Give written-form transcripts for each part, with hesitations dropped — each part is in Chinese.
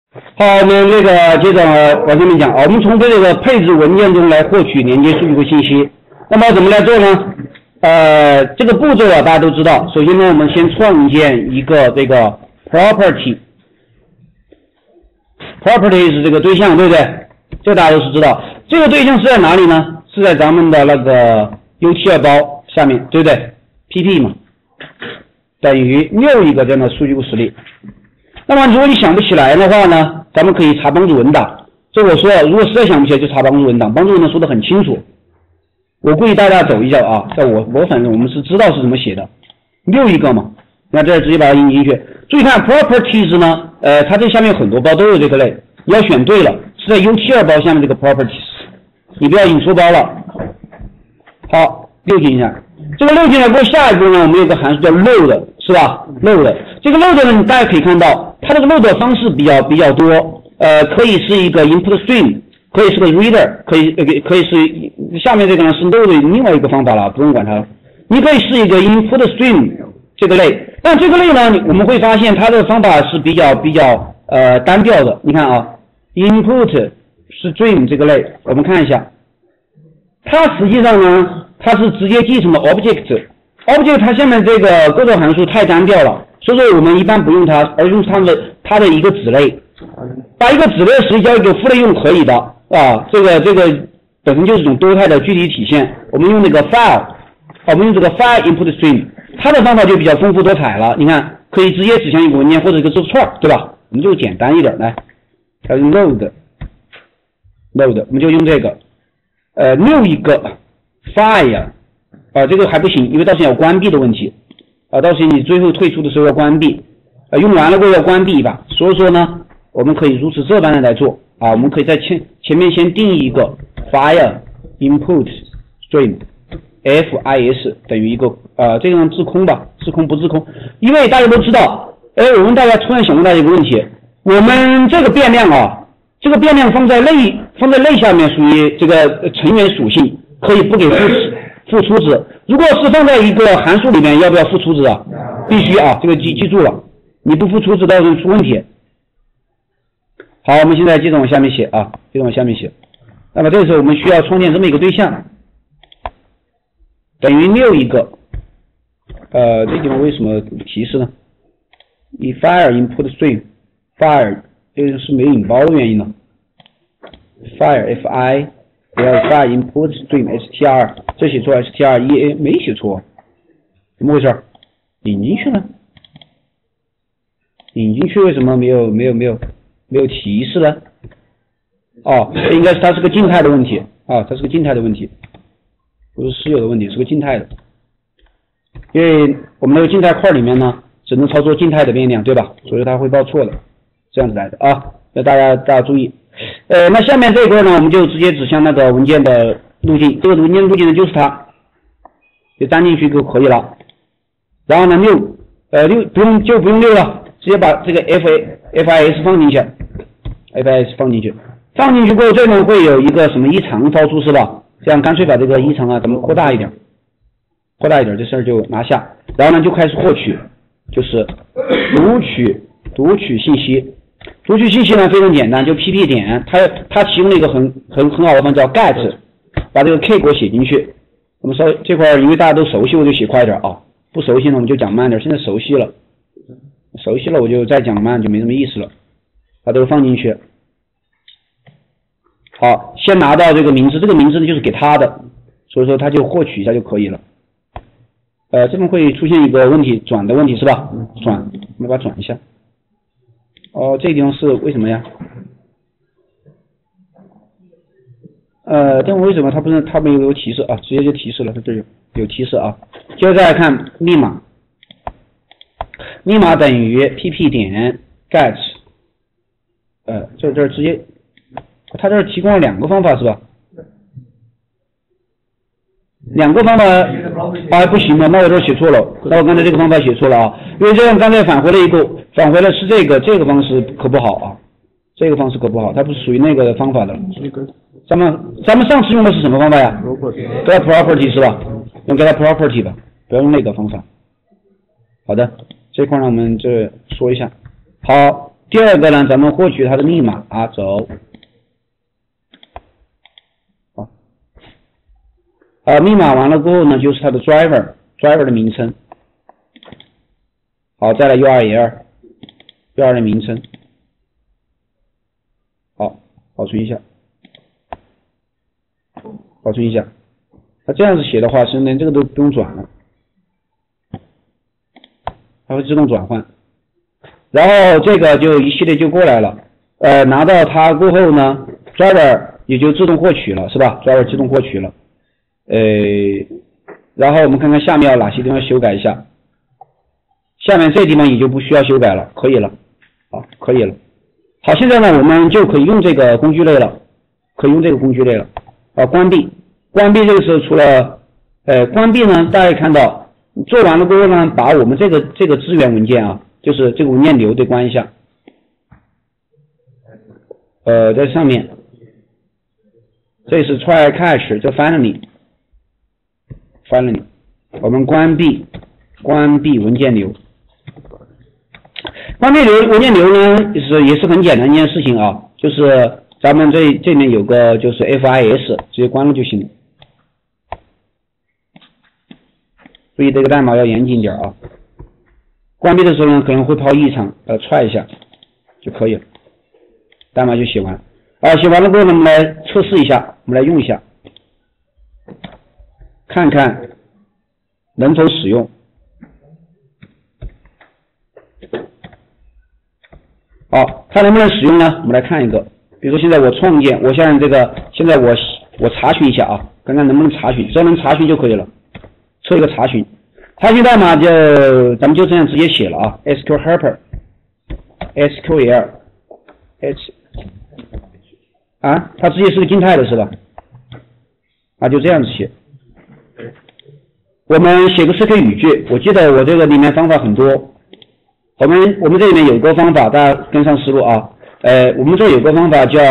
好，我们这个接着往下面讲啊，我们从这个配置文件中来获取连接数据库信息。那么怎么来做呢？这个步骤啊，大家都知道。首先呢，我们先创建一个这个 property 是这个对象，对不对？这个大家都是知道。这个对象是在哪里呢？是在咱们的那个 U72 包下面，对不对 ？PP 嘛，等于6一个这样的数据库实例。那么如果你想不起来的话呢，咱们可以查帮助文档。这我说，如果实在想不起来就查帮助文档，帮助文档说的很清楚。我估计大家走一下啊，在我反正我们是知道是怎么写的，6一个嘛，那这直接把它引进去。注意看 properties 呢，它这下面很多包都有这个类，你要选对了，是在 U72 包下面这个 properties， 你不要引错包了。好，溜进一下，这个溜进来过后，下一步呢，我们有个函数叫 load， 是吧 ？load 这个 load 呢，你大家可以看到，它这个 load 方式比较多，可以是一个 input stream， 可以是个 reader， 可以是下面这个呢是 load 另外一个方法了，不用管它了。你可以是一个 input stream 这个类，但这个类呢，我们会发现它的方法是比较单调的。你看啊 ，input stream 这个类，我们看一下，它实际上呢，它是直接继承了 object 它下面这个构造函数太单调了，所以说我们一般不用它，而用它的一个子类，把一个子类实际交一个父类用可以的啊，这个本身就是一种多态的具体体现。我们用那个 file， 我们用这个 file input stream， 它的方法就比较丰富多彩了。你看，可以直接指向一个文件或者一个字符串，对吧？我们就简单一点来，它用 load， 我们就用这个6一个 file。这个还不行，因为到时候有关闭的问题到时候你最后退出的时候要关闭用完了过后要关闭一把。所以说呢，我们可以如此这般的来做我们可以在前面先定义一个 file input stream FIS 等于一个这个自空吧，自空不自空，因为大家都知道我问大家突然想问大家一个问题，我们这个变量这个变量放在类下面属于这个成员属性，可以不给付出值。如果是放在一个函数里面，要不要付出值啊？必须这个记住了，你不付出值到时候出问题。好，我们现在接着往下面写接着往下面写。那么这个时候我们需要创建这么一个对象，等于6一个。这地方为什么提示呢？以 file input stream file 这个是没有引包的原因呢。file fi file input stream str， 这写错 str 没写错，怎么回事？引进去了，引进去为什么没有提示呢？这应该是它是个静态的问题它是个静态的问题，不是私有的问题，是个静态的。因为我们那个静态块里面呢，只能操作静态的变量，对吧？所以它会报错的，这样子来的那大家注意。那下面这一块呢，我们就直接指向那个文件的路径，这个文件路径呢就是它，就粘进去就可以了。然后呢6不用6了，直接把这个 FIS 放进去，FIS 放进去过后，这呢会有一个什么异常导出是吧？这样干脆把这个异常咱们扩大一点，这事儿就拿下。然后呢就开始获取，就是读取信息。读取信息呢非常简单，就 pp 点，它提供了一个很好的方法叫 get， 把这个 k 给我写进去。我们稍微这块因为大家都熟悉，我就写快一点不熟悉呢我们就讲慢点。现在熟悉了我就再讲慢就没什么意思了，把这个放进去。好，先拿到这个名字，这个名字呢就是给他的，所以说他就获取一下就可以了。这边会出现一个问题，转的问题是吧？转，我们把它转一下。这个地方是为什么呀？但为什么它没有提示直接就提示了，它这有提示接着再来看密码，密码等于 pp 点 get， 这直接，它这提供了2个方法是吧？2个方法不行了，那我这写错了，那我刚才这个方法写错了因为这样刚才返回了是这个方式可不好这个方式可不好，它不是属于那个方法的。咱们上次用的是什么方法呀？给它 property 是吧？用给它 property 吧，不要用那个方法。好的，这块呢我们这说一下。好， 第二个呢，咱们获取它的密码走。密码完了过后呢，就是它的 driver 的名称。好，再来 URL 的名称。好，保存一下。那这样子写的话，是连这个都不用转了，它会自动转换。然后这个就一系列就过来了。拿到它过后呢 ，driver 也就自动获取了，是吧 ？driver 自动获取了。然后我们看看下面要哪些地方修改一下。下面这地方也就不需要修改了，可以了。好，可以了。好，现在呢，我们就可以用这个工具类了，关闭这个时候除了关闭呢，大家看到做完了过后呢，把我们这个资源文件就是这个文件流得关一下。在上面，这是 try catch 就 finally， 我们关闭文件流。关闭文件流呢，也是很简单一件事情就是咱们这里面有个就是 FIS， 直接关了就行了。注意这个代码要严谨点关闭的时候呢，可能会抛异常，踹一下就可以了，代码就写完。写完了过后呢，我们来测试一下，我们来用一下，看看能否使用。好，它能不能使用呢？我们来看一个，比如说现在我创建，我现在我查询一下看看能不能查询，只要能查询就可以了。测一个查询代码咱们就这样直接写了SQL helper SQL H 它直接是个静态的是吧？就这样子写。我们写个 SQL 语句，我记得我这个里面方法很多。我们这里面有个方法，大家跟上思路我们这有个方法叫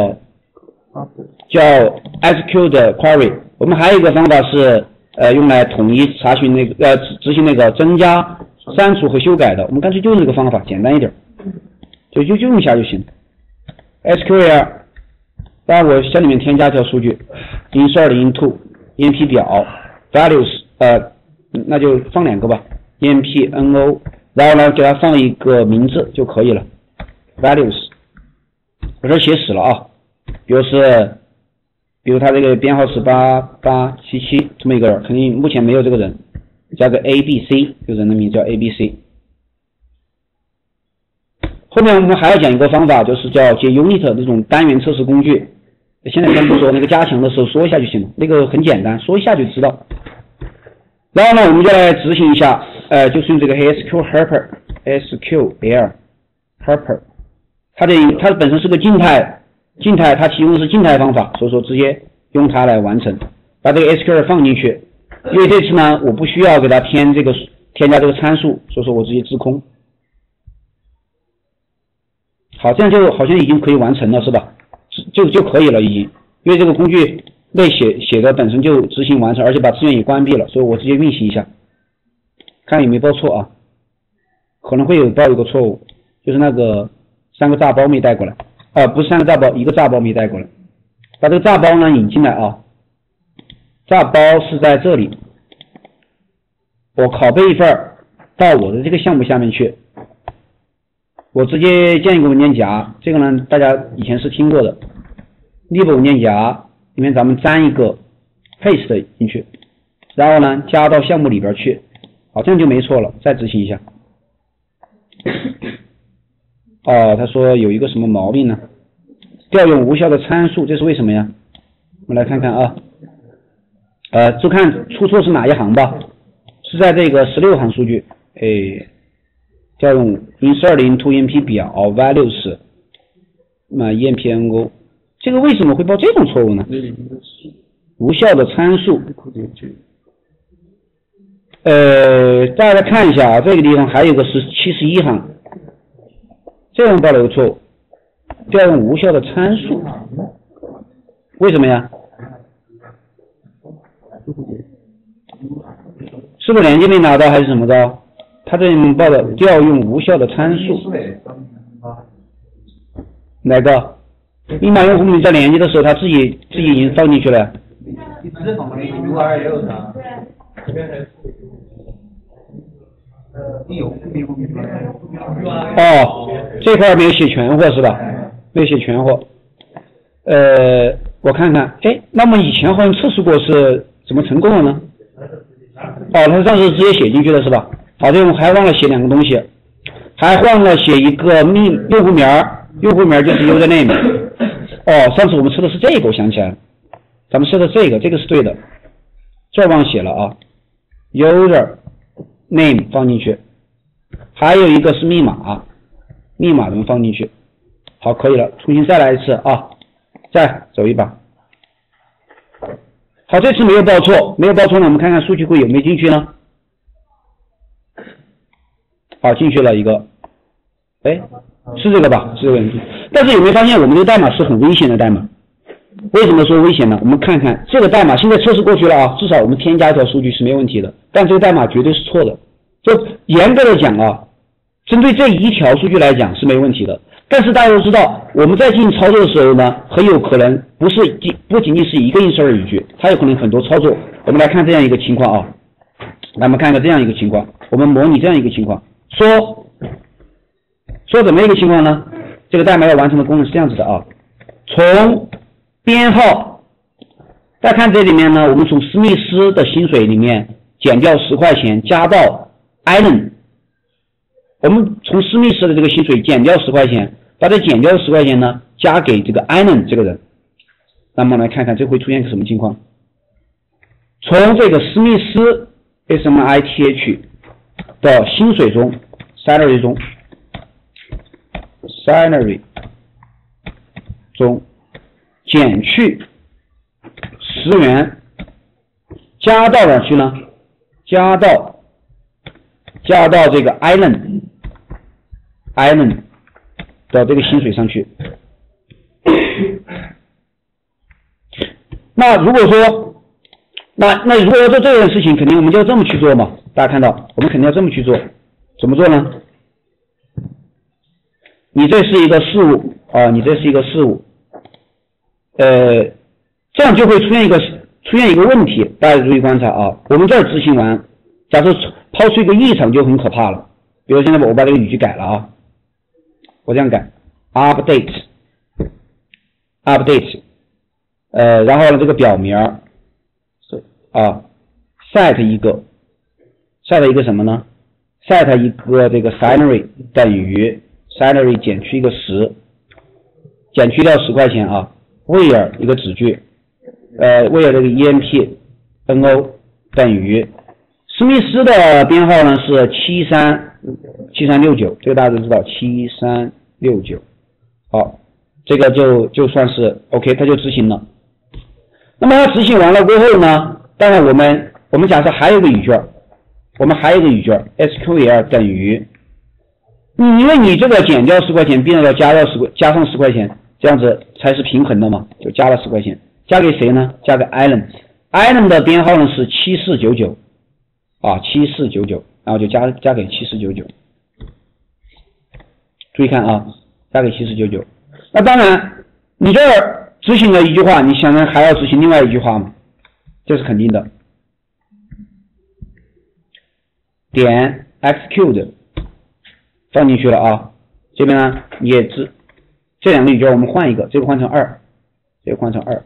SQL 的 query， 我们还有一个方法是用来统一查询执行那个增加、删除和修改的。我们干脆就用这个方法，简单一点，就用一下就行。SQL， 当然我向里面添加条数据 ，insert into EMP 表 values， 那就放2个吧 ，EMP no。然后呢，给它放一个名字就可以了 ，values， 我这写死了比如它这个编号是8877这么一个人，肯定目前没有这个人，加个 ABC， 这个人的名字叫 ABC。后面我们还要讲一个方法，就是叫接 unit 这种单元测试工具，现在先不说，那个加强的时候说一下就行了，那个很简单，说一下就知道。然后呢，我们就来执行一下。就是用这个 SQL helper， 它本身是个静态，它提供的是静态方法，所以说直接用它来完成，把这个 SQL 放进去。因为这次呢，我不需要给它添加这个参数，所以说我直接滞空。好，这样就好像已经可以完成了，是吧？就可以了，已经，因为这个工具类写的本身就执行完成，而且把资源也关闭了，所以我直接运行一下。看有没有报错可能会报一个错误，就是那个3个炸包没带过来不是3个炸包，1个炸包没带过来。把这个炸包呢引进来炸包是在这里，我拷贝一份到我的这个项目下面去，我直接建一个文件夹，这个呢大家以前是听过的 lib 文件夹里面咱们粘一个 paste 进去，然后呢加到项目里边去。好，这样就没错了，再执行一下。他说有一个什么毛病呢？调用无效的参数，这是为什么呀？我们来看看就看出错是哪一行吧，是在这个16行数据，调用 insert into EMP 表 values， EMP no， 这个为什么会报这种错误呢？无效的参数。大家来看一下这个地方还有个是71行，这样报了个错误，调用无效的参数，为什么呀？是不是连接没拿到还是怎么着？他这里面报的调用无效的参数， 哪个？密码用户名在连接的时候，它自己已经放进去了。 你直接放那个 URL 上，这边还是用户名。 哦，这块没有写全货是吧？没有写全货。我看看，哎，那么以前好像测试过是怎么成功了呢？哦，他上次直接写进去了是吧？好的，我们还忘了写两个东西，还忘了写一个用户名儿，用户名儿就是 username。哦，上次我们测的是这个，我想起来了，咱们设的这个是对的，这儿忘写了啊 ，user name 放进去，还有一个是密码，密码咱们放进去，好，可以了，重新再来一次啊，再走一把。好，这次没有报错，没有报错呢，我们看看数据库有没有进去呢？好，进去了一个，哎，是这个吧？是这个。但是有没有发现我们这个代码是很危险的代码？为什么说危险呢？我们看看这个代码现在测试过去了啊，至少我们添加一条数据是没问题的，但这个代码绝对是错的。就严格的讲啊，针对这一条数据来讲是没问题的。但是大家都知道，我们在进行操作的时候呢，很有可能不仅仅是一个 insert 语句，它有可能很多操作。我们来看这样一个情况啊，来我们看一个这样一个情况，我们模拟这样一个情况，说怎么一个情况呢？这个代码要完成的功能是这样子的啊，从编号，再看这里面呢，我们从史密斯的薪水里面减掉10块钱，加到 Allen， 我们从史密斯的这个薪水减掉10块钱，把这减掉的10块钱呢加给这个 Allen 这个人，那么来看看这会出现一个什么情况？从这个史密斯 SMITH 的薪水中 salary 中减去10元，加到哪去呢？加到这个 Allen 的这个薪水上去。那如果说，那如果要做这件事情，肯定我们就要这么去做嘛。大家看到，我们肯定要这么去做。怎么做呢？你这是一个事物啊，这样就会出现一个问题，大家注意观察啊。我们这儿执行完，假设抛出一个异常就很可怕了。比如现在我把这个语句改了啊，我这样改 update， 然后呢这个表名是啊 set 一个什么呢 ？set 一个这个 salary 等于 salary 减去一个10，减去掉10块钱啊 ，where 一个子句，where 这个 EMP NO 等于史密斯的编号呢是7369，这个大家都知道7369，好，这个就算是 OK， 它就执行了。那么它执行完了过后呢，当然我们假设还有一个语句，SQL 等于，因为你这个减掉10块钱，变要加上10块钱，这样子才是平衡的嘛，就加了10块钱，加给谁呢？加给 Allen 的编号呢是7499啊，7499，然后就加给7499。注意看啊，加给7499。那当然，你这儿执行了一句话，你想想还要执行另外一句话吗？这是肯定的。点 execute 放进去了啊，这边呢也这两个语句我们换一个，这个换成2，这个换成2，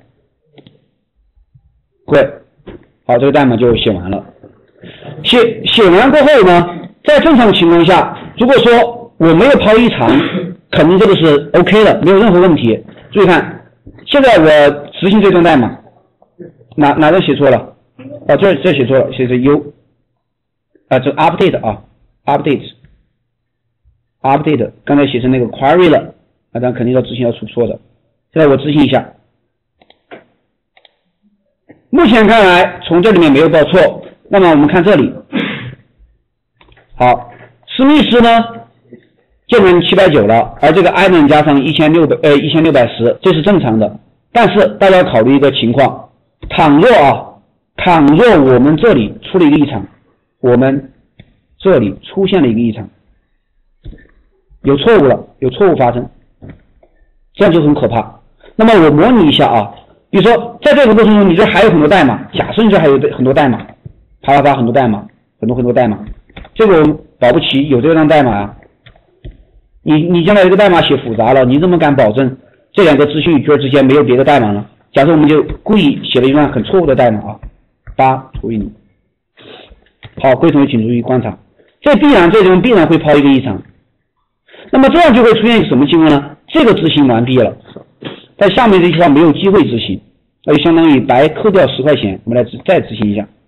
对，好，这个代码就写完了。写完过后呢，在正常情况下，如果说我没有抛异常，肯定这个是 OK 的，没有任何问题。注意看，现在我执行这段代码，哪个写错了？啊，这写错了，写成 U。这 update， 刚才写成那个 query 了，那咱肯定要执行要出错的。现在我执行一下，目前看来从这里面没有报错。那么我们看这里，好，史密斯呢变成790了，而这个 Allen 加上1610，这是正常的。但是大家要考虑一个情况，倘若我们这里出了一个异常。我们这里出现了一个异常，有错误发生。 这样就很可怕。那么我模拟一下啊，比如说在这个过程中，你这还有很多代码，假设你这还有很多代码，啪很多代码，很多代码，这个我们保不齐有这张代码啊。你将来这个代码写复杂了，你怎么敢保证这两个资讯语句之间没有别的代码呢？假设我们就故意写了一段很错误的代码啊，除以0。好，各位同学请注意观察，这地方必然会抛一个异常。那么这样就会出现一个什么情况呢？这个执行完毕了，在下面这句话没有机会执行，那就相当于白扣掉10块钱。我们来再执行一下。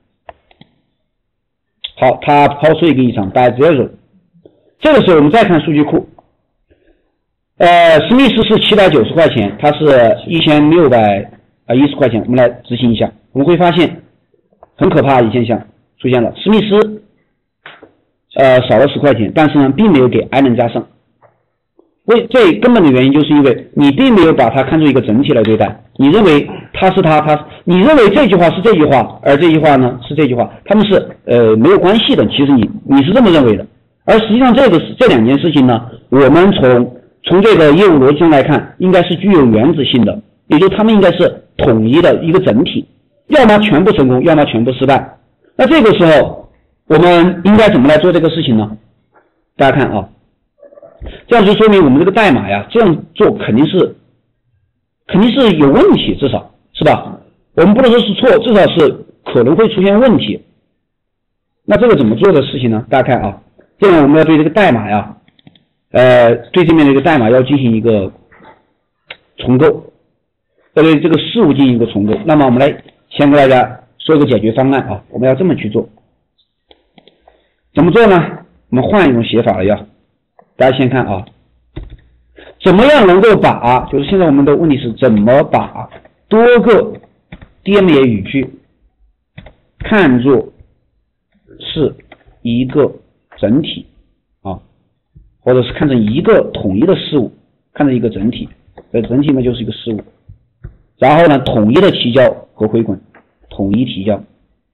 好，它抛出一个异常 by 0。这个时候我们再看数据库，史密斯是790块钱，它是1610块钱。我们来执行一下，我们会发现很可怕的现象出现了，史密斯少了10块钱，但是呢并没有给艾伦加上。最根本的原因就是因为你并没有把它看作一个整体来对待，你认为它是你认为这句话是这句话，而这句话呢是这句话，它们是没有关系的。其实你是这么认为的，而实际上这两件事情呢，我们从这个业务逻辑上来看，应该是具有原子性的，也就是它们应该是统一的一个整体，要么全部成功，要么全部失败。那这个时候我们应该怎么来做这个事情呢？大家看啊，这样就说明我们这个代码呀，这样做肯定是有问题，至少是吧？我们不能说是错，至少是可能会出现问题。那这个怎么做的事情呢？大家看啊，这样我们要对这个代码呀，对这面的一个代码要进行一个重构，要对这个事物进行一个重构。那么我们来先给大家说一个解决方案啊，我们要这么去做。怎么做呢？我们换一种写法了要。大家先看啊，怎么样能够把，就是现在我们的问题是怎么把多个 DMA 语句看作是一个整体啊，或者是看成一个统一的事物，看成一个整体，这整体呢就是一个事物，然后呢统一的提交和回滚，统一提交。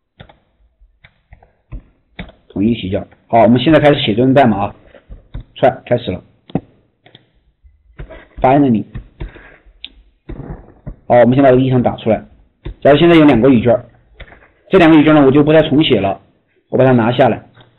好，我们现在开始写这段代码啊。开始了 ，finally， 好，我们先把这个异常打出来。假如现在有2个语句，这2个语句呢，我就不再重写了，我把它拿下来，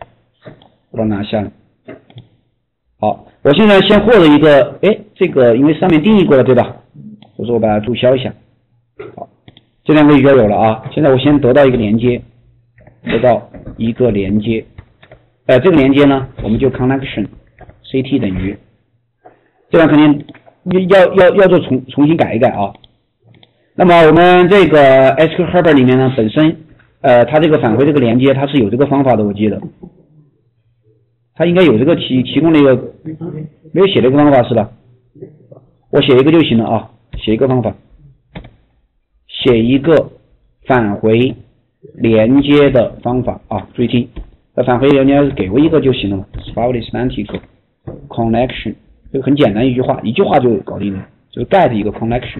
好，我现在先获得一个，这个因为上面定义过了，对吧？所以说我把它注销一下。好，这2个语句有了啊。现在我先得到一个连接，这个连接呢，我们就 connection。CT 等于，这样肯定要做重新改一改啊。那么我们这个 SQL Helper 里面呢，本身它这个返回这个连接它是有这个方法的，我记得，它应该有这个提供了一个，没有写这个方法是吧？我写一个就行了啊，写一个方法，写一个返回连接的方法啊，注意听，返回连接给我一个就行了嘛 ，Spotty Static Connection， 这个很简单一句话就搞定了，就是 get 一个 connection。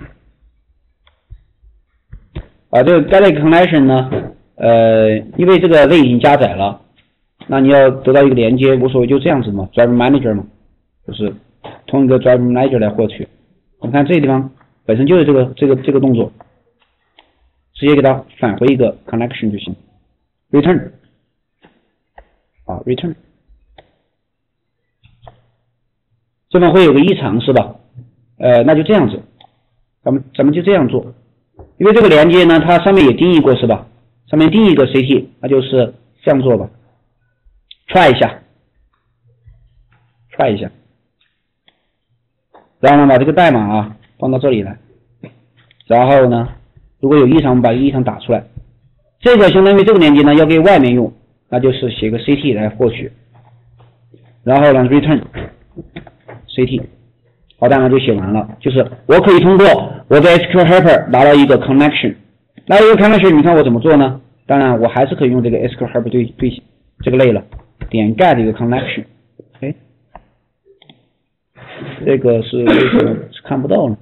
这个 get 一个 connection 呢，因为这个类已经加载了，那你要得到一个连接，无所谓，就这样子嘛 ，Driver Manager 嘛，就是通一个 Driver Manager 来获取。我们看这个地方本身就是这个动作，直接给它返回一个 connection 就行 ，return， return。这边会有个异常是吧？那就这样子，咱们就这样做，因为这个连接呢，它上面也定义过是吧？上面定义一个 CT， 那就是这样做吧。try 一下，然后呢把这个代码放到这里来，然后呢，如果有异常，我们把异常打出来。这个相当于这个连接呢要给外面用，那就是写个 CT 来获取，然后呢 return。CT， 好，代码就写完了。就是我可以通过我的 SQL Helper 拿到一个 connection， 那一个 connection， 你看我怎么做呢？当然，我还是可以用这个 SQL Helper 对这个类了，点 get 一个 connection， 这个是为什么是看不到呢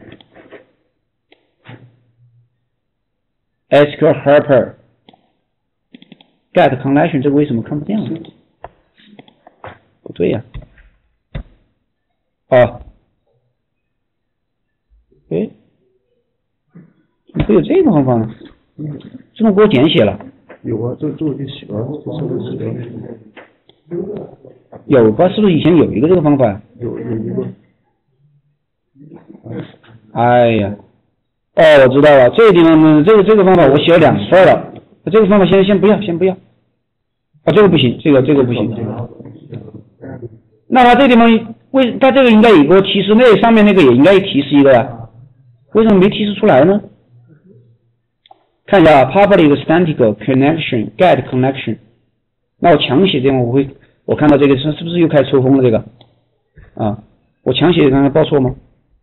？SQL Helper get connection 这个为什么看不见呢？不对呀。 哎，怎么会有这个方法呢？这种给我简写了。 有啊，这就写了，这是写了。 有吧？是不是以前有一个这个方法呀？ 有一个。 哎呀，哦，我知道了，这个地方呢，这个方法我写了2份了，这个方法先不要，啊，这个不行，这个不行。那它这个地方它这个应该有个提示，那上面那个也应该提示一个呀，为什么没提示出来呢？看一下 public static connection get connection， 那我强写这样我看到这个是不是又开始抽风了这个啊？我强写刚才报错吗？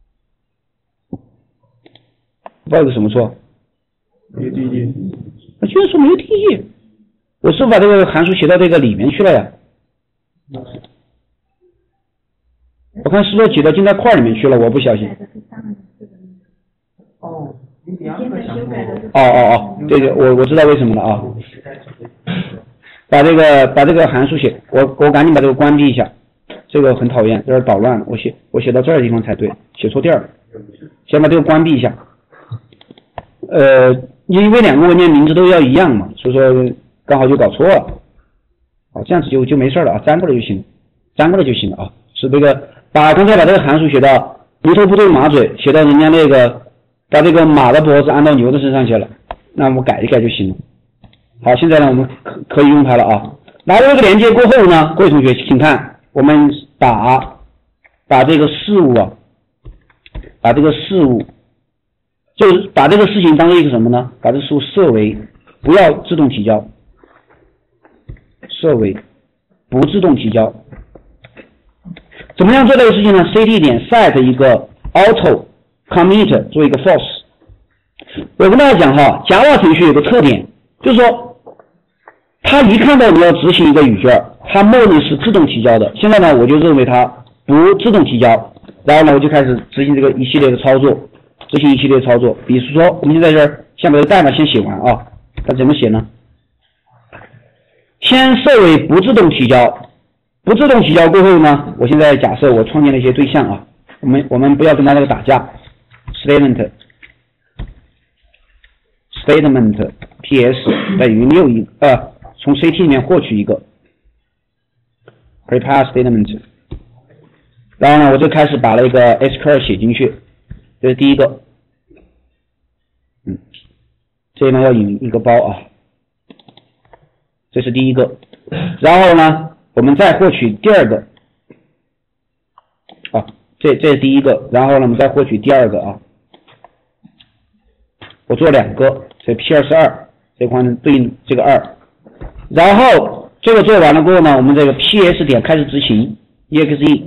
报个什么错？ 没有 TE， 居然说没有 TE， 我是把这个函数写到这个里面去了呀。我看是不是写到进在块里面去了？我不小心。 哦， 对，我知道为什么了啊。把这个函数我赶紧把这个关闭一下，这个很讨厌，有点捣乱了。我写到这儿的地方才对，写错地儿了。先把这个关闭一下。因为2个文件名字都要一样嘛，所以说刚好就搞错了。好，这样子就没事了啊，粘过来就行了啊。是这个把刚才把这个函数写到牛头不对马嘴，写到人家那个把这个马的脖子安到牛的身上去了，那我们改一改就行了。好，现在呢我们可以用它了啊。拿到这个连接过后呢，各位同学请看，我们把这个事物啊，就是把这个事情当做一个什么呢？把这个事物设为不要自动提交，设为不自动提交。怎么样做这个事情呢 ？ct 点 set 一个 auto commit 做一个 false。我跟大家讲哈 ，Java 程序有个特点，就是说，它一看到你要执行一个语句，它默认是自动提交的。现在呢，我就认为它不自动提交，然后呢，我就开始执行这个一系列的操作。比如说，我们现在这儿先把这个代码先写完啊。它怎么写呢？先设为不自动提交，不自动提交过后呢，我现在假设我创建了一些对象啊，我们不要跟它那个打架 ，statement ps 等于从 ct 里面获取一个 prepare statement， 然后呢，我就开始把那个 SQL 写进去。这是第一个，这呢要引一个包啊，这是第一个，然后呢，我们再获取第二个，啊，这是第一个，然后呢，我们再获取第二个啊，我做2个，这 P22 这块对应这个2，然后这个做完了过后呢，我们这个 PS 点开始执行 exe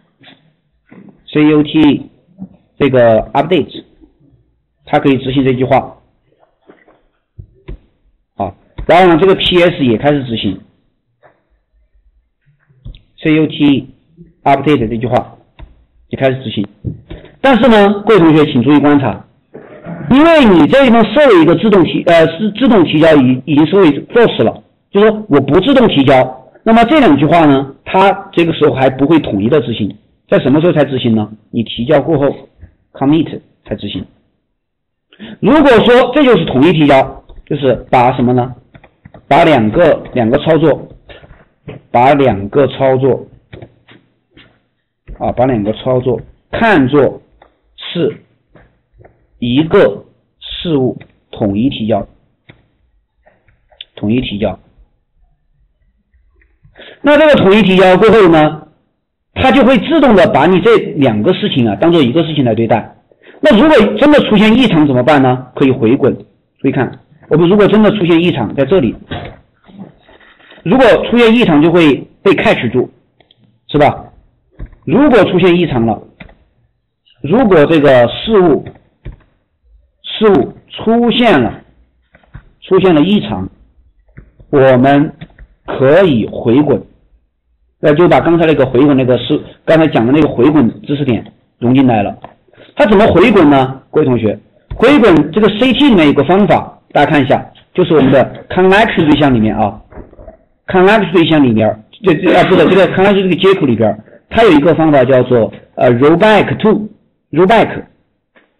cut。这个 update， 它可以执行这句话，好，然后呢，这个 PS 也开始执行 cut update 这句话也开始执行，但是呢，各位同学请注意观察，因为你这地方设为一个自动提交已经设为 false 了，就是说我不自动提交，那么这2句话呢，它这个时候还不会统一的执行，在什么时候才执行呢？你提交过后。commit 才执行。如果说这就是统一提交，就是把什么呢？把两个操作看作是一个事物统一提交。那这个统一提交过后呢？它就会自动的把你这2个事情啊当做一个事情来对待。那如果真的出现异常怎么办呢？可以回滚。注意看，我们如果真的出现异常，在这里，如果出现异常就会被 catch 住，是吧？如果出现异常了，如果这个事物出现了异常，我们可以回滚。就把刚才那个回滚刚才讲的那个回滚知识点融进来了。它怎么回滚呢？各位同学，回滚这个 CT 里面有个方法，大家看一下，就是我们的 connection 对象里面啊 ，connection 对象里面，这个 connection 这个接口里边，它有一个方法叫做rollback to rollback，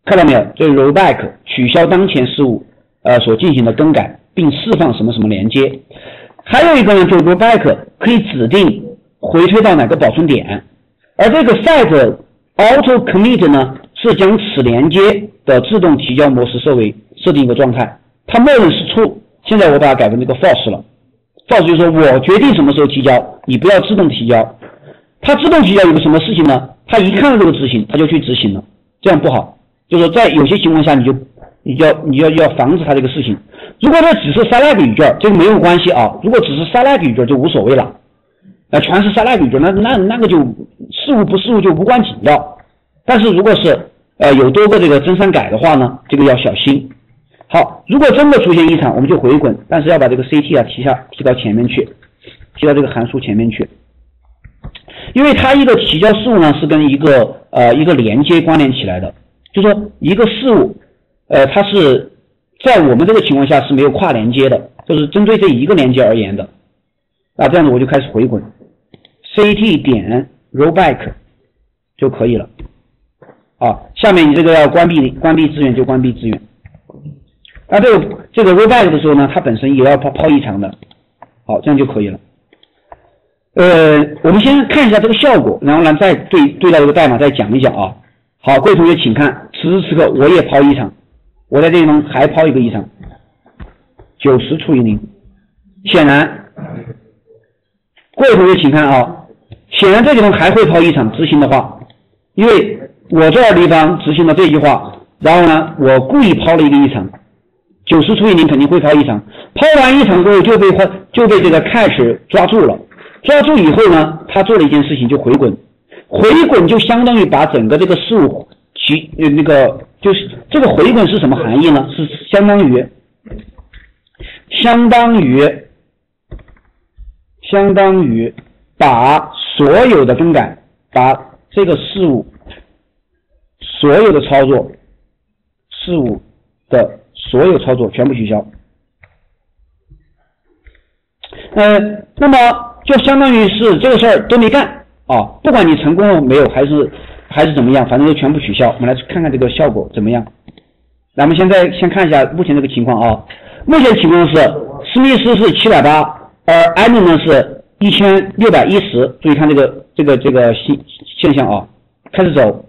看到没有？这 rollback 取消当前事物所进行的更改，并释放什么什么连接。还有一个呢，就是 rollback 可以指定回推到哪个保存点，而这个 set auto commit 呢，是将此连接的自动提交模式设定一个状态，它默认是 true， 现在我把它改成这个 false 了。false 就是说我决定什么时候提交，你不要自动提交。它自动提交有个什么事情呢？它一看到这个执行，它就去执行了，这样不好。就是说在有些情况下，你要防止它这个事情。如果这只是 select 语句，这个没有关系啊。如果只是 select 语句就无所谓了，全是 select 语句，那个就事物不事物就无关紧要。但是如果是有多个这个增删改的话呢，这个要小心。好，如果真的出现异常，我们就回滚，但是要把这个 CT 啊提到前面去，提到这个函数前面去。因为它一个提交事物呢是跟一个连接关联起来的，就是说一个事物它是在我们这个情况下是没有跨连接的，就是针对这一个连接而言的。这样子我就开始回滚 ，CT 点 rollback 就可以了。下面你这个要关闭资源就关闭资源。这个 rollback 的时候呢，它本身也要抛异常的。好，这样就可以了。我们先看一下这个效果，然后呢再对到这个代码再讲一讲啊。好，各位同学请看，此时此刻我也抛异常，我在这地方还抛一个异常，90除以0。显然，各位同学请看啊，显然这地方还会抛异常执行的话，因为我这地方执行了这句话，然后呢我故意抛了一个异常，90除以0肯定会抛异常，抛完异常过后就被这个 catch 抓住了。抓住以后呢，他做了一件事情，就回滚。回滚就相当于把整个这个事物就是这个回滚是什么含义呢？是相当于把所有的更改，把这个事物所有的操作，事物的所有操作全部取消。那么就相当于是这个事儿都没干不管你成功了没有，还是怎么样，反正就全部取消。我们来看看这个效果怎么样。咱们先看一下目前这个情况啊。目前情况是史密斯是780，而艾伦呢是1610。注意看这个现象啊。开始走，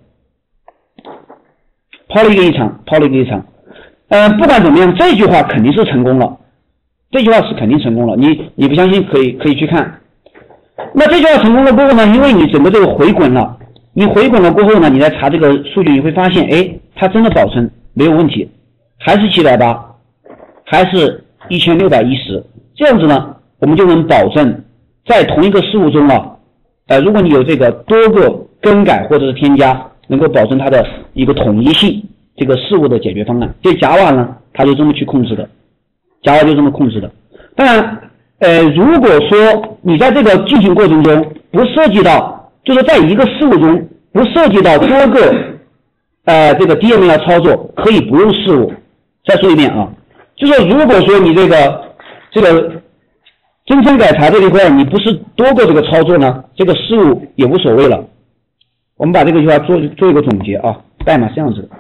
抛了一个异常。不管怎么样，这句话肯定是成功了。这句话是肯定成功了，你不相信可以去看。那这句话成功了过后呢，因为你整个这个回滚了，你回滚了过后呢，你再查这个数据，你会发现，它真的保存没有问题，还是780，还是1610，这样子呢，我们就能保证在同一个事物中如果你有这个多个更改或者是添加，能够保证它的一个统一性，这个事物的解决方案。这 Java 呢，它就这么去控制的。Java 就这么控制的。当然，如果说你在这个进行过程中不涉及到，就是在一个事物中不涉及到多个这个 DML 操作，可以不用事物。再说一遍啊，就是如果说你这个增删改查这一块，你不是多个这个操作呢，这个事物也无所谓了。我们把这个句话做一个总结啊，代码是这样子的。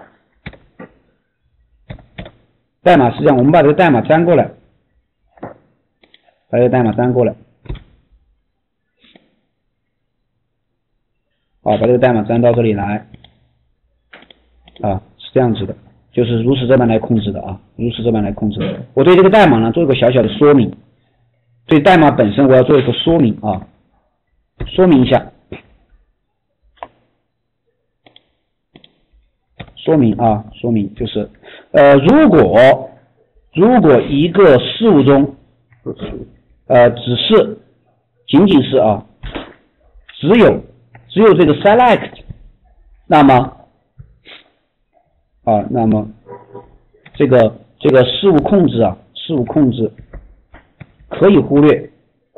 代码是这样，我们把这个代码粘过来，把这个代码粘过来，把这个代码粘到这里来，是这样子的，就是如此这般来控制的如此这般来控制的。我对这个代码呢做一个小小的说明，对代码本身我要做一个说明说明一下，说明就是如果一个事物中仅仅是只有这个 select， 那么这个事物控制可以忽略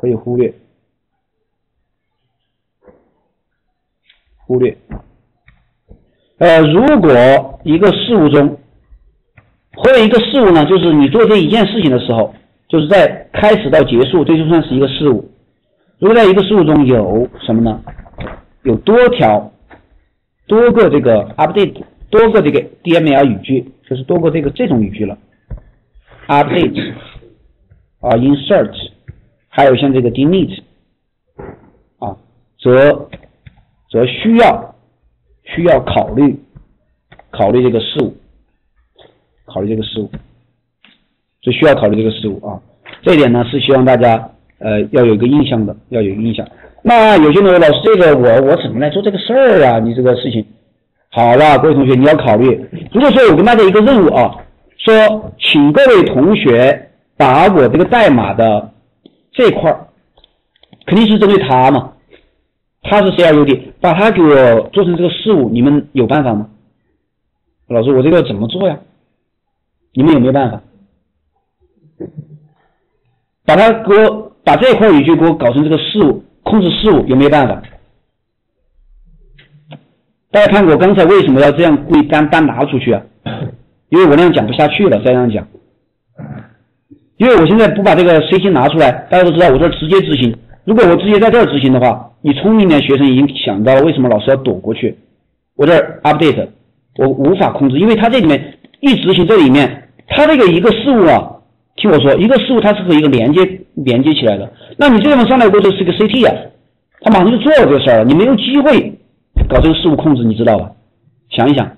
如果一个事物中或者一个事物呢，就是你做这一件事情的时候，就是在开始到结束，这就算是一个事物。如果在一个事物中有什么呢？有多个这个 update， 多个这个 DML 语句，就是多个这种语句了 ，update 啊 ，insert， 还有像这个 delete 啊，则需要考虑这个事物，就需要考虑这个事物啊。这一点呢是希望大家要有一个印象的，那有些人说老师，这个我怎么来做这个事儿啊？你这个事情，好了，各位同学你要考虑。如果说我跟大家一个任务啊，说请各位同学把我这个代码的这块儿，肯定是针对他嘛，他是 CRUD， 把它给我做成这个事物，你们有办法吗？老师，我这个怎么做呀？你们有没有办法？把这块语句给我搞成这个事物，控制事物，有没有办法？大家看我刚才为什么要这样故意单拿出去啊？因为我那样讲不下去了，再这样讲。因为我现在不把这个 CT 拿出来，大家都知道我这儿直接执行。如果我直接在这儿执行的话，你聪明的学生已经想到了为什么老师要躲过去。我这儿 update， 我无法控制，因为它这里面一执行这里面，它这个一个事物啊，听我说，一个事物它是和一个连接起来的。那你这地方上来过后是个 CT 啊，它马上就做了这个事儿了，你没有机会搞这个事物控制，你知道吧？想一想，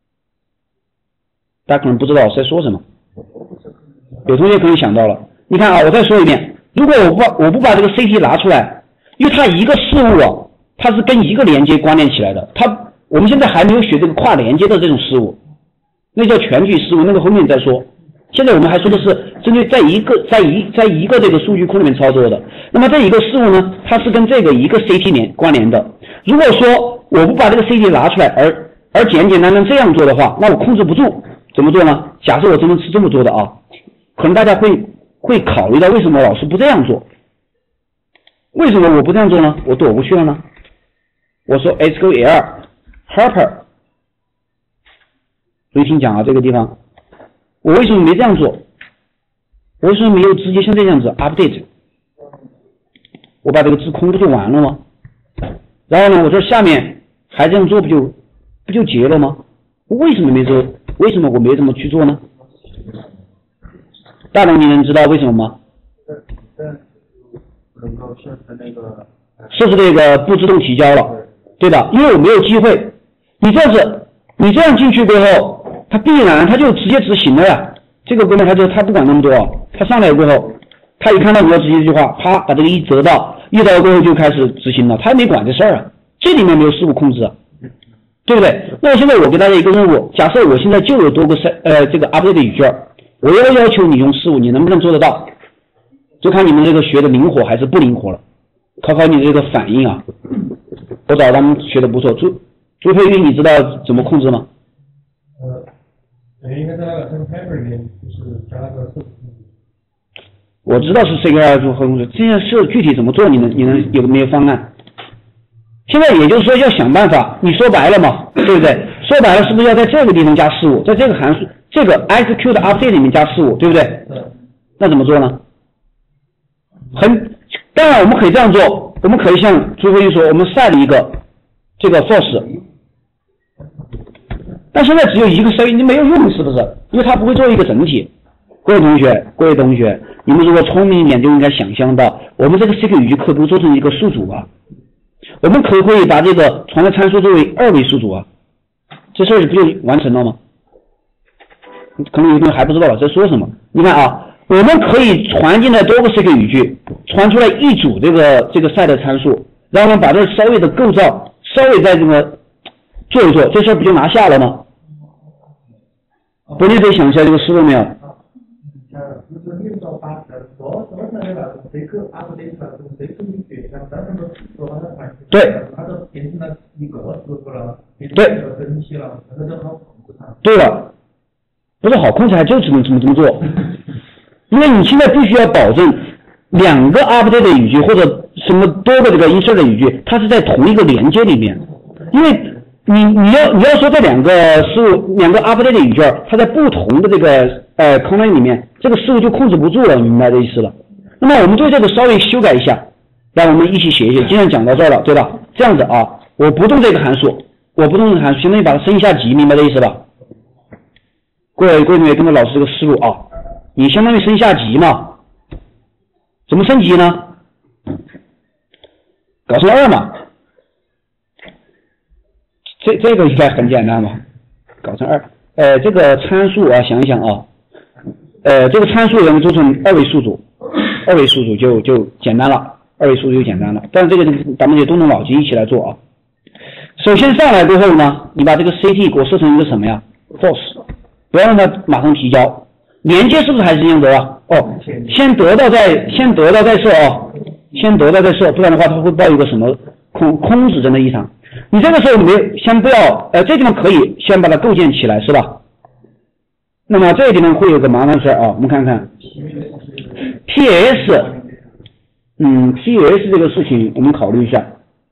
大家可能不知道我在说什么，有同学可能想到了。你看啊，我再说一遍，如果我不把这个 CT 拿出来，因为它一个事物啊，它是跟一个连接关联起来的，我们现在还没有学这个跨连接的这种事物，那叫全局事物，那个后面再说。现在我们还说的是针对在一个这个数据库里面操作的。那么这一个事物呢，它是跟这个一个 CT 关联的。如果说我不把这个 CT 拿出来，而简简单单这样做的话，那我控制不住。怎么做呢？假设我真的是这么做的啊，可能大家会考虑到为什么老师不这样做？为什么我不这样做呢？我躲过去了呢？我说 SQL Harper， 注意听讲啊，这个地方我为什么没这样做？我为什么没有直接像这样子 update？ 我把这个字空不就完了吗？然后呢，我这下面还这样做不就结了吗？为什么没做？为什么我没这么去做呢？大龙，你能知道为什么吗？ 能够设置那个不自动提交了，对吧？因为我没有机会。你这样进去过后，它必然它就直接执行了呀。这个哥们他不管那么多，他上来过后，他一看到你要执行这句话，啪把这个一折到过后就开始执行了，他也没管这事儿啊。这里面没有事物控制啊，对不对？那现在我给大家一个任务，假设我现在就有多个这个 update 的语句，我要求你用事物，你能不能做得到？就看你们这个学的灵活还是不灵活了，考你这个反应啊。我找他们学的不错，朱佩玉，你知道怎么控制吗？ 应该在那个 Harper 里面就是加那个设置。 我知道是 CQR 和控制，这件事具体怎么做，你能有没有方案？现在也就是说要想办法，你说白了嘛，对不对？说白了是不是要在这个地方加事物，在这个函数这个 SQ 的 update 里面加事物，对不对？那怎么做呢？当然我们可以这样做，我们可以像朱飞玉说，我们set一个这个 force， 但现在只有一个 C， 你没有用，是不是？因为它不会做一个整体。各位同学，你们如果聪明一点，就应该想象到，我们这个 SQL 语句可不做成一个数组啊，我们可不可以把这个传的参数作为2位数组啊？这事儿不就完成了吗？可能有的人还不知道我在说什么。你看啊，我们可以传进来多个 SQL 语句，传出来一组这个 set 参数，然后我们把这稍微的构造稍微再这个做一做，这事儿不就拿下了吗？不，你得想一下这个思路没有？对，对了，不是好控制，还就只能这么做，因为你现在必须要保证2个 update 的语句或者什么多个这个 insert 的语句，它是在同一个连接里面，因为你要说这2个事物2个 update 的语句，它在不同的这个空间里面，这个事物就控制不住了，明白这意思了？那么我们对这个稍微修改一下，让我们一起写一写。既然讲到这儿了，对吧？这样子啊，我不动这个函数，相当于把它升一下级，明白这意思吧？ 各位同学跟着老师这个思路啊，你相当于升下级嘛，怎么升级呢？搞成2嘛，这个应该很简单嘛，搞成2。这个参数啊，想一想啊，这个参数我们做成2位数组，2位数组就简单了，2位数组就简单了。但是这个咱们得动动脑筋一起来做啊。首先上来过后呢，你把这个 CT 给我设成一个什么呀 ？false， 不要让它马上提交。连接是不是还是一样的啊？哦，先得到再设啊，先得到再设，不然的话它会报一个什么空指针的异常。你这个时候先不要，这地方可以先把它构建起来，是吧？那么这个地方会有个麻烦事啊，我们看看 PS， PS 这个事情我们考虑一下。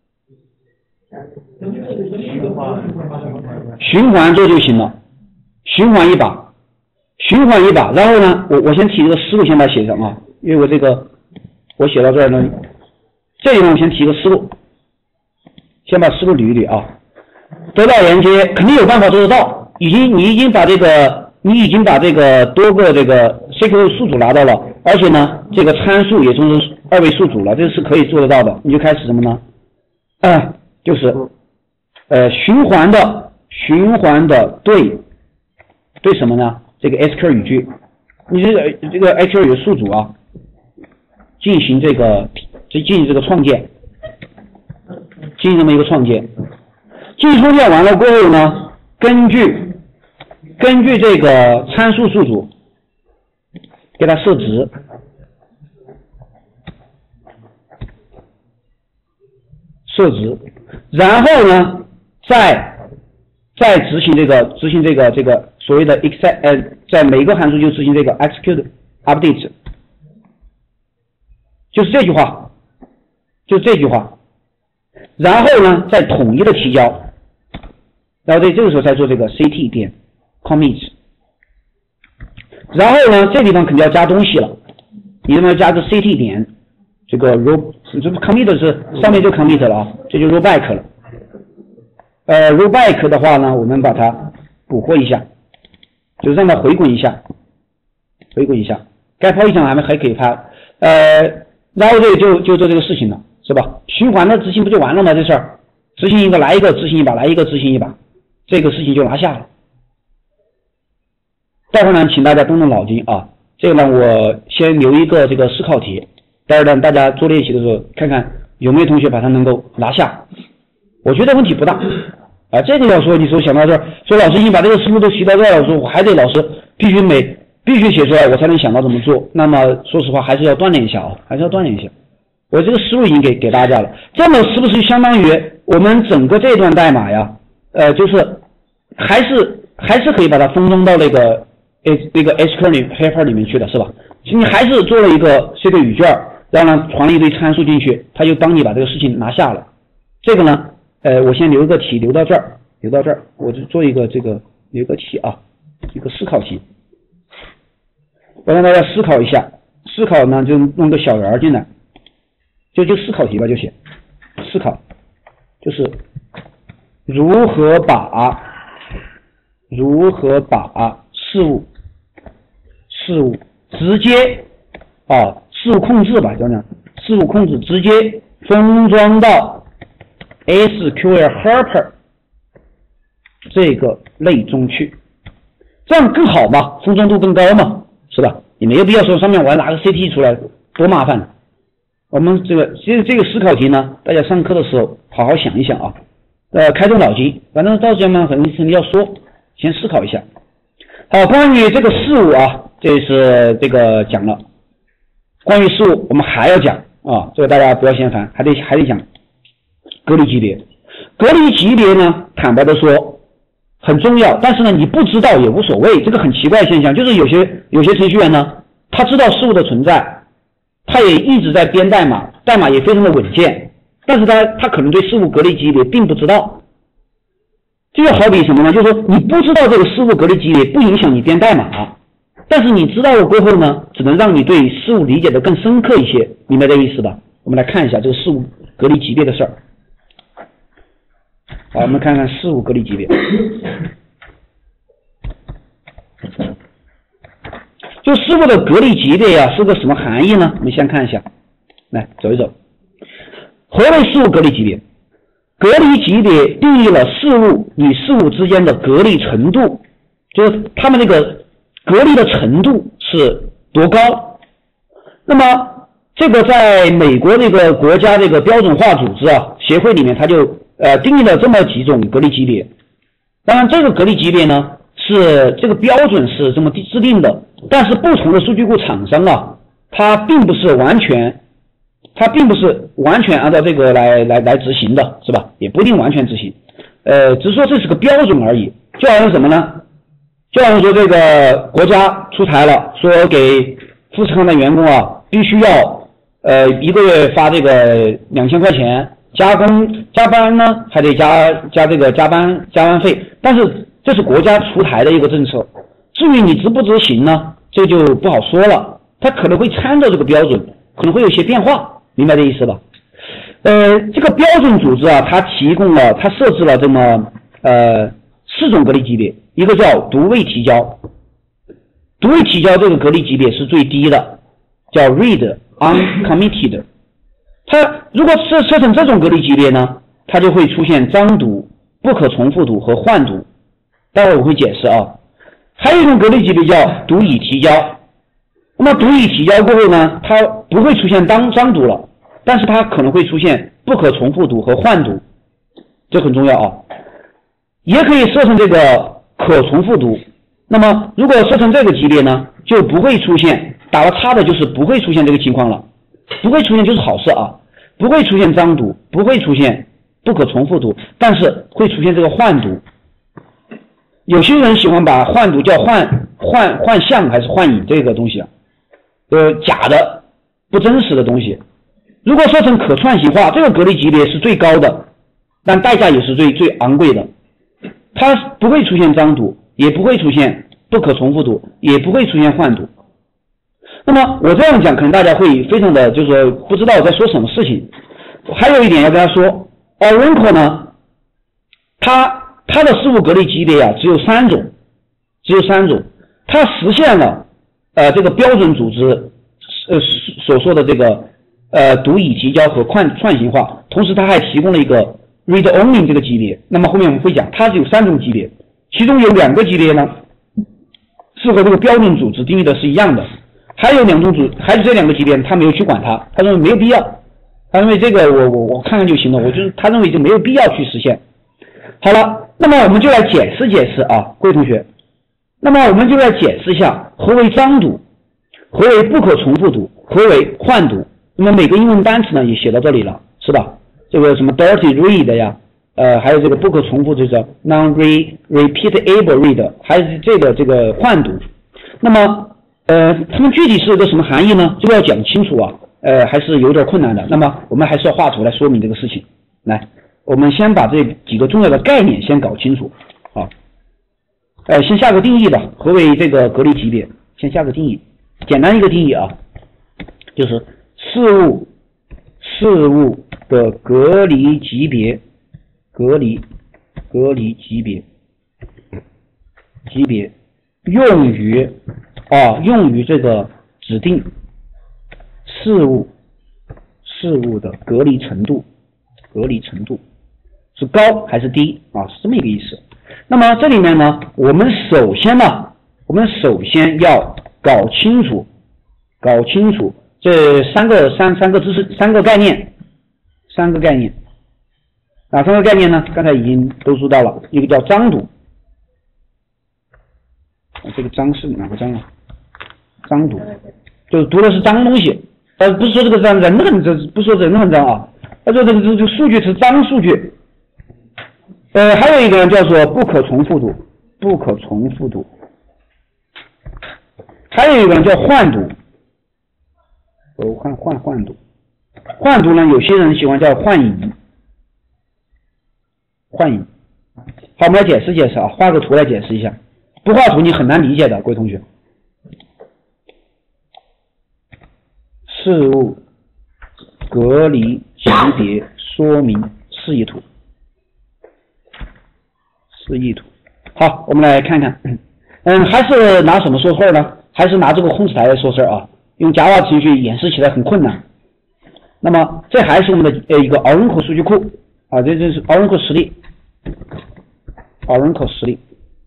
循环做就行了，循环一把，然后呢，我先提这个思路，先把它写上啊，因为我写到这儿呢，这地方我先提个思路，先把思路捋一捋啊。得到连接肯定有办法做得到，你已经把这个多个这个 CQ 数组拿到了，而且呢，这个参数也就是2位数组了，这是可以做得到的。你就开始什么呢？就是循环的对什么呢？这个 SQL 语句，你这个 SQL 有数组啊，进行这个创建，进行这么一个创建。进行创建完了过后呢，根据这个参数数组给它设值，然后呢，再执行这个所谓的 在每个函数就执行这个 execute update， 就是这句话，然后呢，再统一的提交，然后在这个时候再做这个 ct 点 commit， 然后呢，这地方肯定要加东西了，你这边加个 ct 点这个 commit 是上面就 commit 了啊，这就 rollback 了。rollback 的话呢，我们把它捕获一下，就是让它回滚一下，该抛异常还可以拍，然后就做这个事情了，是吧？循环的执行不就完了吗？这事儿，执行一个来一个，执行一把来一个，执行一把，这个事情就拿下了。待会儿呢，请大家动动脑筋啊，这个呢，我先留一个这个思考题，待会儿呢，大家做练习的时候，看看有没有同学把它能够拿下。我觉得问题不大，这个要说你说想到这儿，说老师已经把这个思路都提到这儿了，说我还得老师必须写出来，我才能想到怎么做。那么说实话，还是要锻炼一下啊，我这个思路已经给大家了，这么是不是相当于我们整个这段代码呀？就是还是可以把它封装到那个 SQL paper 里面去的，是吧？你还是做了一个这个语句，然后呢传了一堆参数进去，它就帮你把这个事情拿下了。这个呢，我先留一个题，留到这儿，我就做一个留个题啊，一个思考题，我让大家思考一下，思考呢就弄个小圆进来，就思考题吧，就写思考，就是如何把事物直接事物控制吧，叫这样，事物控制直接封装到 SQL Helper 这个类中去，这样更好嘛，封装度更高嘛，是吧？你没有必要说上面我要拿个 CT 出来，多麻烦。我们这个思考题呢，大家上课的时候好好想一想啊，开动脑筋，反正到时候呢，肯定要说，先思考一下。好，关于这个事物啊，这是这个讲了。关于事物，我们还要讲啊，这个大家不要嫌烦，还得讲隔离级别。隔离级别呢，坦白的说很重要，但是呢，你不知道也无所谓。这个很奇怪的现象，就是有些程序员呢，他知道事物的存在，他也一直在编代码，代码也非常的稳健，但是他可能对事物隔离级别并不知道。这就好比什么呢？就是说你不知道这个事物隔离级别不影响你编代码，但是你知道了过后呢，只能让你对事物理解的更深刻一些，明白这个意思吧？我们来看一下这个事物隔离级别的事儿。好，我们看看事物隔离级别。 事物的隔离级别呀是个什么含义呢？我们先看一下，来走一走。何为事物隔离级别？隔离级别定义了事物与事物之间的隔离程度，就是它们这个隔离的程度是多高。那么这个在美国这个国家这个标准化组织啊协会里面，它就定义了这么几种隔离级别。当然这个隔离级别呢是这个标准是这么制定的，但是不同的数据库厂商啊，它并不是完全按照这个来执行的，是吧？也不一定完全执行，只是说这是个标准而已。就好像什么呢？就好像说这个国家出台了，说给富士康的员工啊，必须要一个月发这个2000块钱，加班呢还得加这个加班费，但是这是国家出台的一个政策。至于你执不执行呢，这就不好说了，它可能会参照这个标准，可能会有些变化。明白这意思吧？这个标准组织啊，它设置了这么4种隔离级别，一个叫独未提交，独未提交这个隔离级别是最低的，叫 read uncommitted。它如果设成这种隔离级别呢，它就会出现脏读、不可重复读和换读，待会儿我会解释啊。还有一种隔离级别叫读已提交。那么读已提交过后呢，它不会出现脏读了，但是它可能会出现不可重复读和换读，这很重要啊。也可以设成这个可重复读。那么如果设成这个级别呢，就不会出现打了叉的，就是不会出现这个情况了，不会出现就是好事啊，不会出现脏读，不会出现不可重复读，但是会出现这个换读。有些人喜欢把换读叫换象还是换影这个东西啊。假的不真实的东西。如果说成可串行化，这个隔离级别是最高的，但代价也是最昂贵的。它不会出现脏读，也不会出现不可重复读，也不会出现换读。那么我这样讲可能大家会非常的就是说不知道我在说什么事情。还有一点要跟他说 Oracle 呢，它的事物隔离级别啊只有3种，它实现了这个标准组织所说的这个读已提交和串行化，同时它还提供了一个 read only 这个级别。那么后面我们会讲，它是有3种级别，其中有2个级别呢是和这个标准组织定义的是一样的，还有这2个级别他没有去管它，他认为没有必要，他认为这个我看看就行了，他认为就没有必要去实现。好了，那么我们就来解释啊，各位同学。那么我们就来解释一下何为脏读，何为不可重复读，何为换读。那么每个英文单词呢也写到这里了，是吧？这个什么 dirty read 呀，还有这个不可重复这个 non-repeatable read， 还有这个换读。那么它们具体是一个什么含义呢？这个要讲清楚啊，还是有点困难的。那么我们还是要画图来说明这个事情。来，我们先把这几个重要的概念先搞清楚啊。先下个定义吧，何为这个隔离级别？先下个定义，简单一个定义啊，就是事物的隔离级别，隔离级别用于这个指定事物的隔离程度是高还是低啊？是这么一个意思。那么这里面呢，我们首先要搞清楚这三个知识3个概念，哪3个概念呢？刚才已经都说到了，一个叫脏读，这个脏是哪个脏啊？脏读就是读的是脏东西，不是说这个脏人很脏，不是说人很脏啊，他说这个数据是脏数据。还有一个叫做不可重复读，还有一个叫换读，换读呢，有些人喜欢叫换影。好，我们来解释啊，画个图来解释一下，不画图你很难理解的，各位同学。事物隔离级别说明示意图。好，我们来看看，还是拿什么说话呢？ 还是拿这个控制台来说事儿啊，用 Java 程序演示起来很困难。那么这还是我们的一个 Oracle 数据库啊，这是 Oracle 实例 ，Oracle 实例。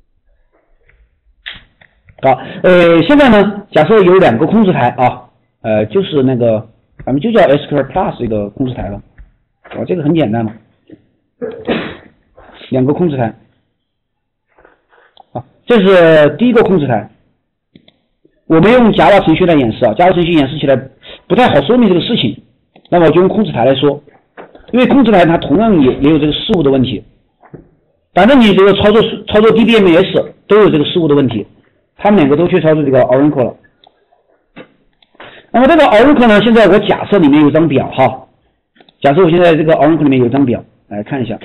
好，现在呢，假设有2个控制台啊，就是那个咱们就叫 SQL Plus 一个控制台了，这个很简单嘛，2个控制台。好，这是第一个控制台。我们用 Java 程序来演示啊 ，Java 程序演示起来不太好说明这个事情，那么我就用控制台来说，因为控制台它同样也有这个事务的问题，反正你这个操作 DBMS 都有这个事务的问题，他们2个都去操作这个 Oracle 了。那么这个 Oracle 呢，现在我假设里面有张表哈，假设我现在这个 Oracle 里面有张表，来看一下，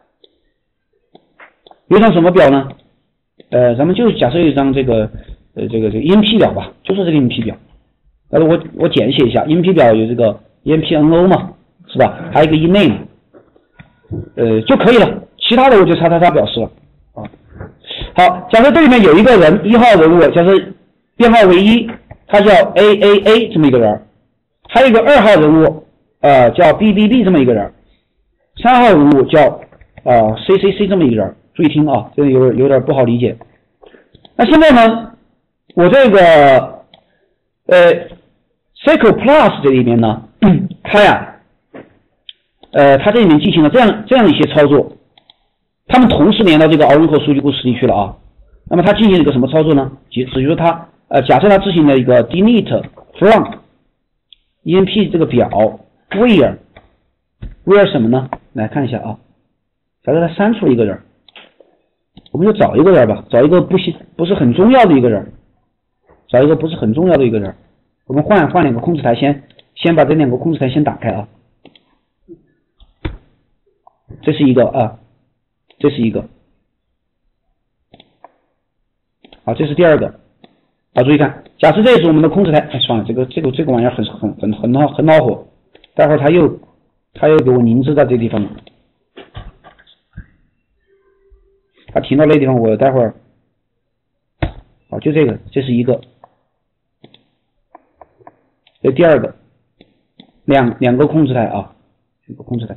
有张什么表呢？咱们就假设有一张这个 EMP 表吧，就是这个 EMP 表。我简写一下 ，EMP 表有这个 EMP-NO 嘛，是吧？还有一个 ename， 就可以了。其他的我就叉表示了啊。好，假设这里面有一个人，1号人物，假设编号为1，他叫 AAA 这么一个人，还有一个2号人物，叫 BBB 这么一个人，3号人物叫CCC 这么一个人。注意听啊，这个有点不好理解。那现在呢，我这个SQL Plus 这里面呢，它这里面进行了这样一些操作，他们同时连到这个 Oracle 数据库实例去了啊。那么它进行了一个什么操作呢？比如说它假设它执行了一个 delete from EMP 这个表 where 什么呢？来看一下啊，假设它删除了一个人。我们就找一个人吧，找一个不是很重要的一个人，找一个不是很重要的一个人。我们换2个控制台，先把这2个控制台先打开啊。这是一个啊，这是一个。好，这是第2个。好，注意看，假设这是我们的控制台，算了，这个玩意儿很恼火，待会儿他又给我凝滞在这地方了。他停到那地方，我待会儿，好，就这个，这是一个，这第2个，两个控制台啊，这个控制台，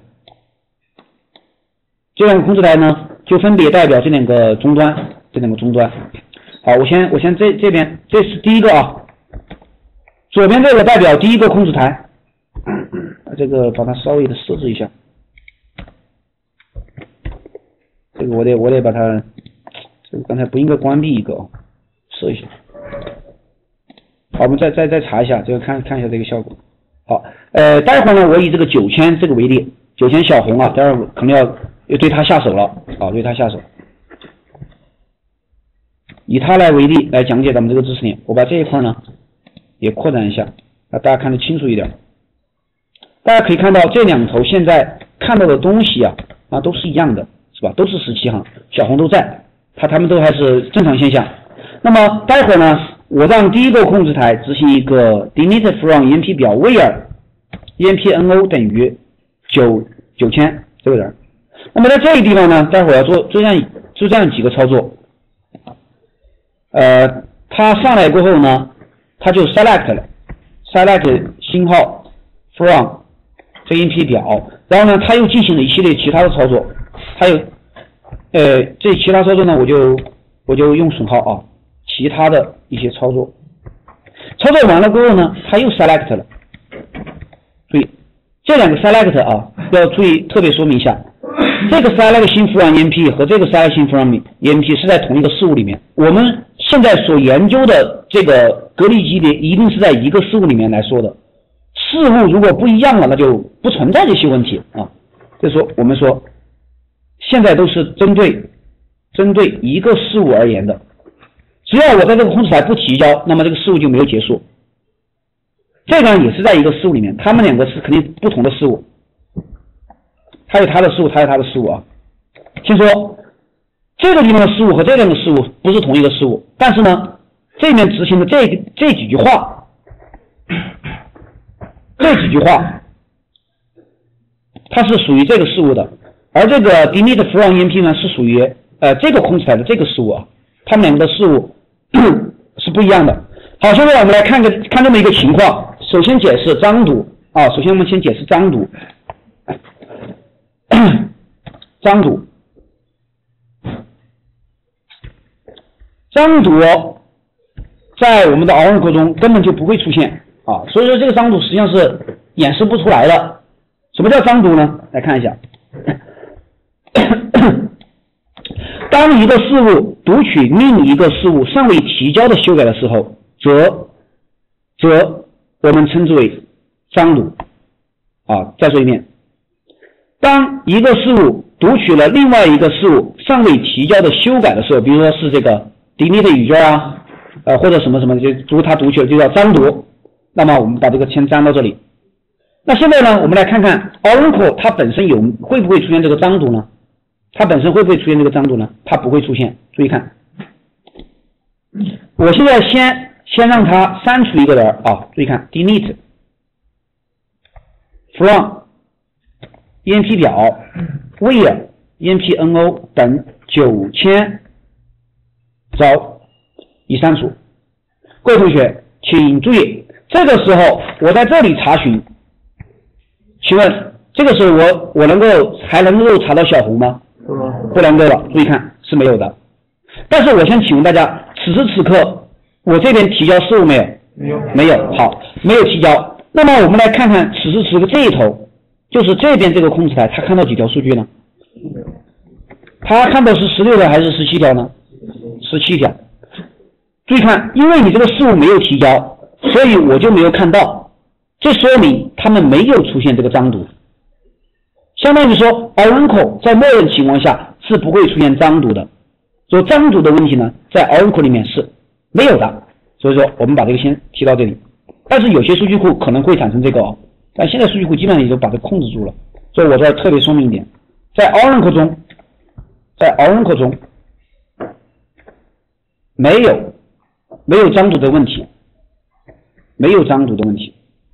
这2个控制台呢，就分别代表这2个终端，好，我先这边，这是第一个啊，左边这个代表第一个控制台，这个把它稍微的设置一下。这个我得把它，这个刚才不应该关闭一个哦，设一下。好，我们再查一下，这个看一下这个效果。好，待会儿呢，我以这个9000这个为例，9000小红啊，待会儿可能要对它下手了，啊，对它下手。以它来为例来讲解咱们这个知识点，我把这一块呢也扩展一下，让大家看得清楚一点。大家可以看到这2头现在看到的东西啊都是一样的。是吧？都是17行，小红都在，它们都还是正常现象。那么待会儿呢，我让第一个控制台执行一个 delete from EMP 表 where EMP-NO 等于9000这个人。那么在这个地方呢，待会儿要做这样几个操作。它上来过后呢，它就 select 星号 from 这 EMP 表，然后呢，它又进行了一系列其他的操作。还有，这其他操作呢，我就用损号啊，其他的一些操作，操作完了过后呢，它又 select 了。注意，这2个 select 啊，要注意特别说明一下，这个 select from EMP 和这个 select from EMP 是在同一个事物里面。我们现在所研究的这个隔离级别一定是在一个事物里面来说的。事物如果不一样了，那就不存在这些问题啊。就是说，我们说。现在都是针对一个事物而言的，只要我在这个控制台不提交，那么这个事物就没有结束。这个也是在一个事物里面，他们2个是肯定不同的事物，它有它的事物，它有它的事物啊。先说这个地方的事物和这两个事物不是同一个事物，但是呢，这里面执行的这几句话，它是属于这个事物的。而这个 delete from EMP 呢是属于这个控制台的这个事物啊，它们2个的事物是不一样的。 好，现在我们来看这么一个情况。首先解释张堵啊，首先我们先解释张堵。张堵在我们的 Oracle 中根本就不会出现啊，所以说这个张堵实际上是演示不出来的。什么叫张堵呢？来看一下。当一个事物读取另一个事物尚未提交的修改的时候，则我们称之为张堵啊。再说一遍，当一个事物读取了另外一个事物尚未提交的修改的时候，比如说是这个 delete 语句啊，或者什么什么，就如它读取了就叫张堵。那么我们把这个先粘到这里。那现在呢，我们来看看 Oracle 它本身会不会出现这个张堵呢？它本身会不会出现这个张堵呢？它不会出现。注意看，我现在先让它删除一个人啊，注意看 delete from enp 表 where enpno 等9000遭已删除。各位同学请注意，这个时候我在这里查询，请问这个时候我还能够查到小红吗？不能够了。注意看，是没有的。但是我先请问大家，此时此刻我这边提交事务没有？没有。好，没有提交。那么我们来看看此时此刻这一头，就是这边这个控制台，它看到几条数据呢？它看到是16条还是17条呢？17条。注意看，因为你这个事务没有提交，所以我就没有看到，这说明他们没有出现这个张堵。相当于说 Oracle 在默认情况下是不会出现张堵的，所以张堵的问题呢，在 Oracle 里面是没有的。所以说我们把这个先提到这里，但是有些数据库可能会产生这个哦，但现在数据库基本上也就把这控制住了。所以我再特别说明一点，在 Oracle 中没有张堵的问题，没有张堵的问题。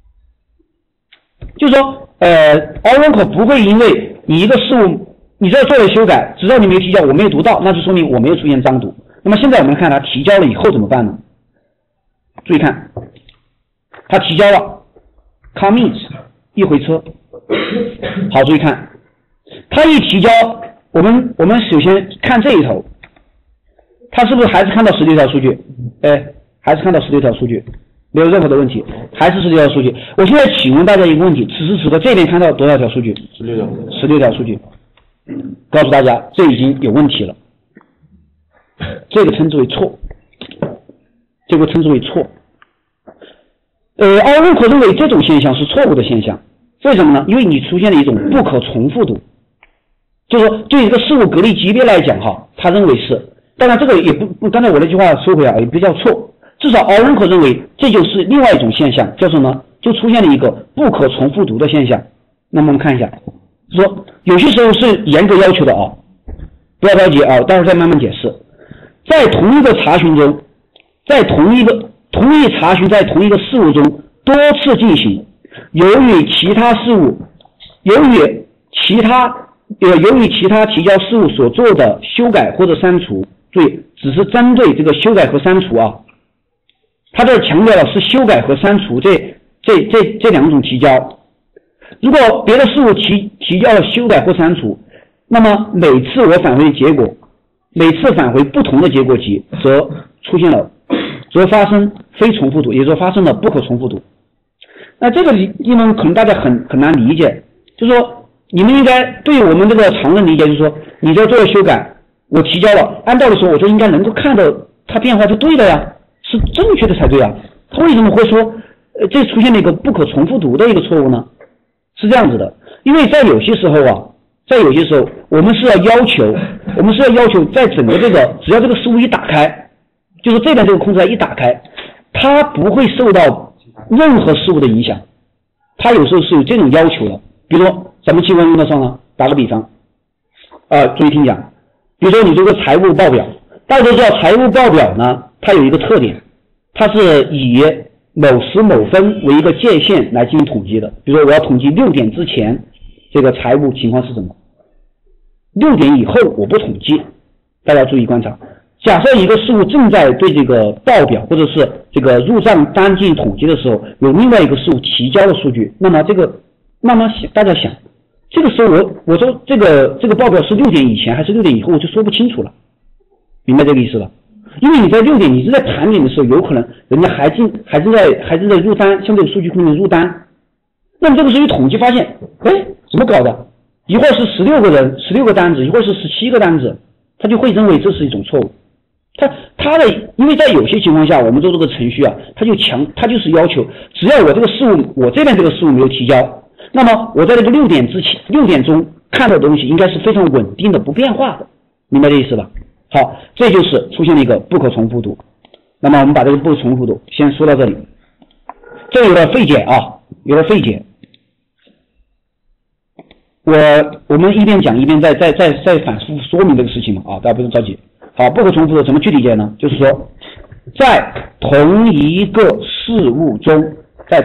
就是说Oracle 不会因为你一个事物你这做了修改，只要你没有提交，我没有读到，那就说明我没有出现张堵。那么现在我们看它提交了以后怎么办呢？注意看，它提交了 commit 一回车。好，注意看，它一提交，我们首先看这一头，它是不是还是看到16条数据？还是看到16条数据，没有任何的问题，还是16条数据。我现在请问大家一个问题，此时此刻这边看到多少条数据？16条数据。告诉大家，这已经有问题了，这个称之为错，这个称之为错。Oracle 认为这种现象是错误的现象，为什么呢？因为你出现了一种不可重复度，就是说对一个事物隔离级别来讲哈，他认为是，当然这个也不，刚才我那句话说回来也不叫错，至少 Oracle 认为这就是另外一种现象，叫什么？就出现了一个不可重复读的现象。那么我们看一下，说有些时候是严格要求的啊，不要着急啊，待会儿再慢慢解释。在同一个查询中，在同一查询在同一个事物中多次进行，由于其他提交事物所做的修改或者删除，注意，只是针对这个修改和删除啊，他这强调的是修改和删除这两种提交。如果别的事物提交了修改或删除，那么每次我返回结果，每次返回不同的结果集，则发生非重复读，也就是说发生了不可重复读。那这个地方可能大家很难理解，就是说你们应该对我们这个常人理解，就是说你这做了修改，我提交了，按道理说我就应该能够看到它变化就对了呀，是正确的才对啊。他为什么会说这出现了一个不可重复读的一个错误呢？是这样子的，因为在有些时候我们是要要求在整个这个只要这个事物一打开，就是这边这个控制台一打开，它不会受到任何事物的影响，它有时候是有这种要求的。比如说什么情况用得上呢？打个比方注意听讲，比如说你这个财务报表，大家都知道财务报表呢，它有一个特点，它是以某时某分为一个界限来进行统计的。比如说我要统计6点之前这个财务情况是什么，6点以后我不统计，大家注意观察。 假设一个事物正在对这个报表或者是这个入账单进行统计的时候，有另外一个事物提交的数据，那么这个慢慢想，大家想，这个时候我说这个报表是6点以前还是6点以后，我就说不清楚了，明白这个意思吧？因为你在6点，你是在盘点的时候，有可能人家还是在入单，相对数据库里面入单，那么这个时候一统计发现，哎，怎么搞的？一会儿是16个人，16个单子，一会儿是17个单子，他就会认为这是一种错误。因为在有些情况下，我们做这个程序啊，他就是要求，只要我这个事物，我这边这个事物没有提交，那么我在这个6点钟看到的东西应该是非常稳定的、不变化的，明白这意思吧？好，这就是出现了一个不可重复度。那么我们把这个不可重复度先说到这里，这有点费解啊，有点费解。我们一边讲一边再反复说明这个事情嘛啊，大家不用着急。好，不可重复的怎么去理解呢？就是说，在同一个事物中的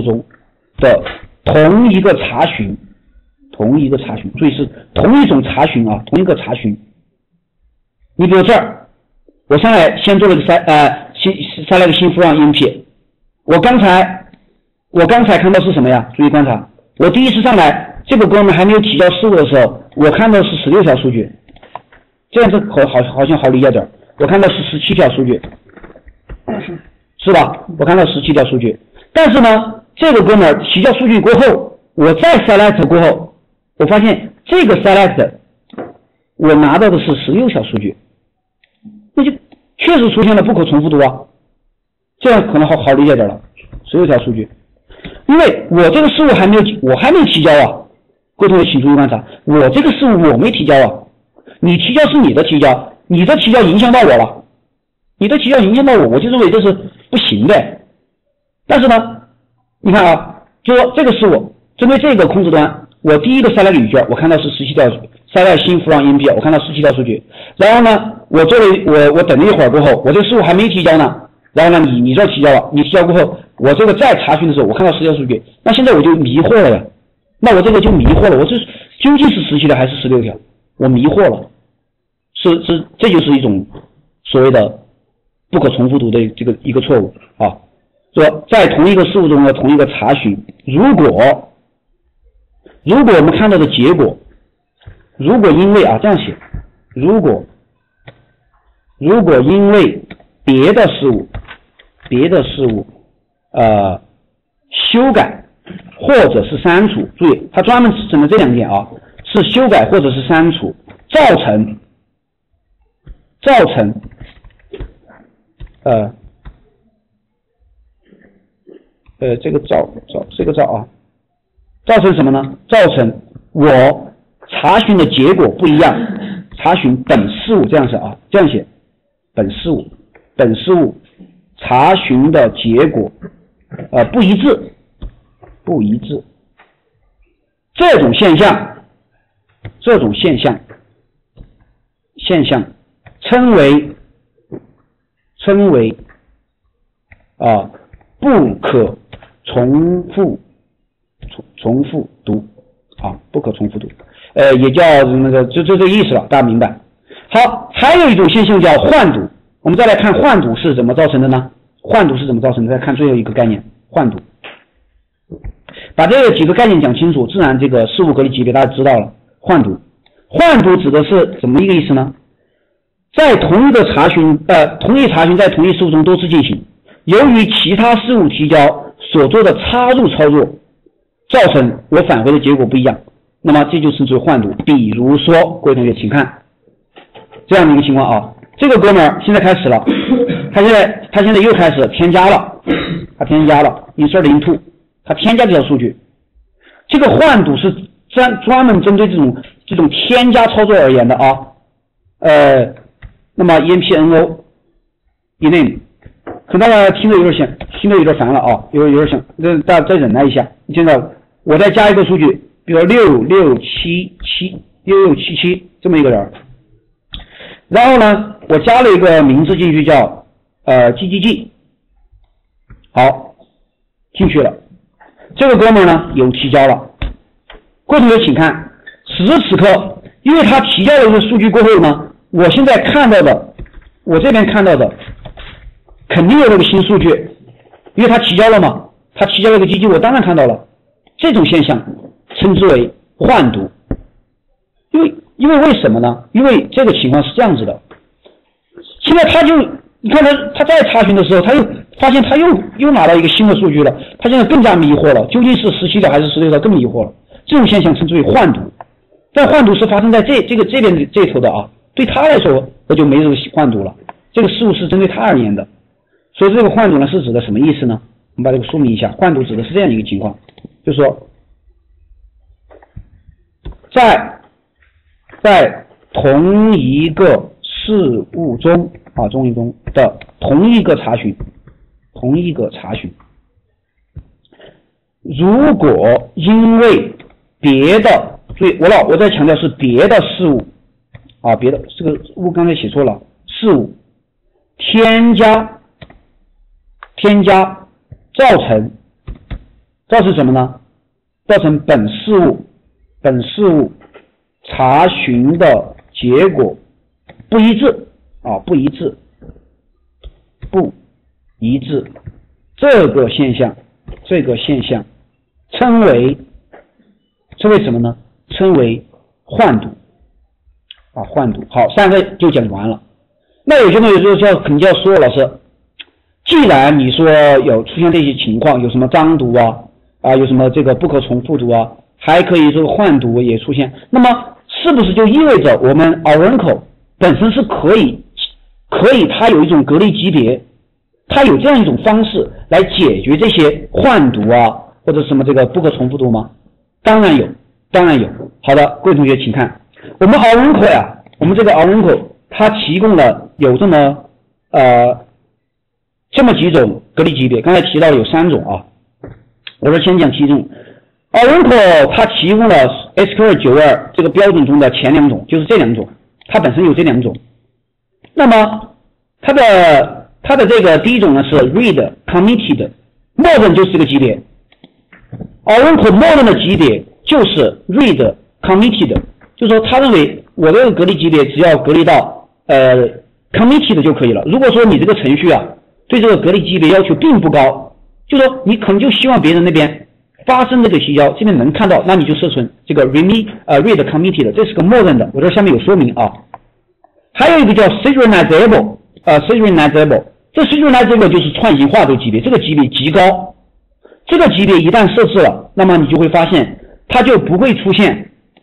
同一个查询，注意是同一种查询啊，同一个查询。你比如这儿，我上来先做了个塞了个新 from EMP， 我刚才看到是什么呀？注意观察，我第一次上来，这个哥们还没有提交事务的时候，我看到是16条数据。这样子好像好理解点，我看到是17条数据，是吧？我看到17条数据，但是呢，这个哥们儿提交数据过后，我再 select 过后，我发现这个 select 我拿到的是16条数据，那就确实出现了不可重复度啊，这样可能好理解点了，16条数据，因为我这个事物我还没提交啊，各位同学请注意观察，我这个事物我没提交啊。你提交是你的提交，你的提交影响到我了，我就认为这是不行的。但是呢，你看啊，就说这个是我针对这个控制端，我第一个塞了个语句，我看到是17条，塞了新 from EMP， 我看到17条数据。然后呢，我等了一会儿过后，我这个事物还没提交呢。然后呢，你这提交了，你提交过后，我这个再查询的时候，我看到10条数据，那现在我就迷惑了呀。那我这个就迷惑了，我这究竟是17条还是16条？我迷惑了，这就是一种所谓的不可重复度的这个一个错误啊。说在同一个事物中的同一个查询，如果我们看到的结果，如果因为这样写，如果因为别的事物修改或者是删除，注意它专门指的这两点啊。是修改或者是删除，造成造成什么呢？造成我查询的结果不一样，查询本事物这样写，本事物查询的结果不一致，这种现象称为不可重复读不可重复读，也叫那个就这个意思了，大家明白？好，还有一种现象叫换读，我们再来看换读是怎么造成的呢？再看最后一个概念，换读。把这几个概念讲清楚，自然这个事物隔离级别大家知道了。换读指的是怎么一个意思呢？在同一查询在同一事物中多次进行，由于其他事物提交所做的插入操作，造成我返回的结果不一样，那么这就称之为换读。比如说，各位同学请看这样的一个情况啊，这个哥们儿现在开始了，他现在又开始添加了 insert into， 他添加这条数据。这个换读是专门针对这种添加操作而言的啊。那么 EMPNO ename， 可能大家听得有点烦了啊，有点想，大家再忍耐一下。现在我再加一个数据，比如6677这么一个人，然后呢，我加了一个名字进去叫GGG， 好，进去了。这个哥们呢有提交了，各位同学请看，此时此刻，因为他提交了一个数据过后呢，我现在看到的我这边看到的肯定有那个新数据，因为它提交了嘛，它提交了个基金，我当然看到了。这种现象称之为换读，因为为什么呢？因为这个情况是这样子的，现在你看他再查询的时候，他又发现他又拿到一个新的数据了，他现在更加迷惑了，究竟是17条还是16条更迷惑了。这种现象称之为换读，但换读是发生在这边这头的啊，对他来说我就没这个换读了，这个事物是针对他而言的，所以这个换读呢是指的什么意思呢？我们把这个说明一下，换读指的是这样一个情况，就是说在同一个事物中啊，中的同一个查询，如果因为别的，所以我再强调是别的事物啊，别的这个物刚才写错了，事物添加造成什么呢？造成本事物查询的结果不一致啊，不一致，这个现象称为什么呢？称为换读啊，换读。好，3个就讲完了。那有些同学肯定要说，老师，既然你说有出现这些情况，有什么脏读啊，有什么这个不可重复读啊，还可以这个换读也出现，那么是不是就意味着我们 Oracle 本身是可以它有一种隔离级别，它有这样一种方式来解决这些换读啊或者什么这个不可重复读吗？当然有。好的，各位同学请看，我们 Oracle 呀，我们这个 Oracle 它提供了有这么几种隔离级别，刚才提到有3种啊，我说先讲其中。Oracle 它提供了 SQL92 这个标准中的前2种，就是这2种，它本身有这2种。那么它的这个第一种呢是 read committed， modern 就是这个级别。Oracle modern 的级别就是 read committed， 就是说他认为我这个隔离级别只要隔离到committed 就可以了。如果说你这个程序啊对这个隔离级别要求并不高，就是说你可能就希望别人那边发生这个提交，这边能看到，那你就设成这个 read committed， 这是个默认的，我这下面有说明啊。还有一个叫 serializable， 这 serializable 就是串行化这个级别，这个级别极高，这个级别一旦设置了，那么你就会发现它就不会出现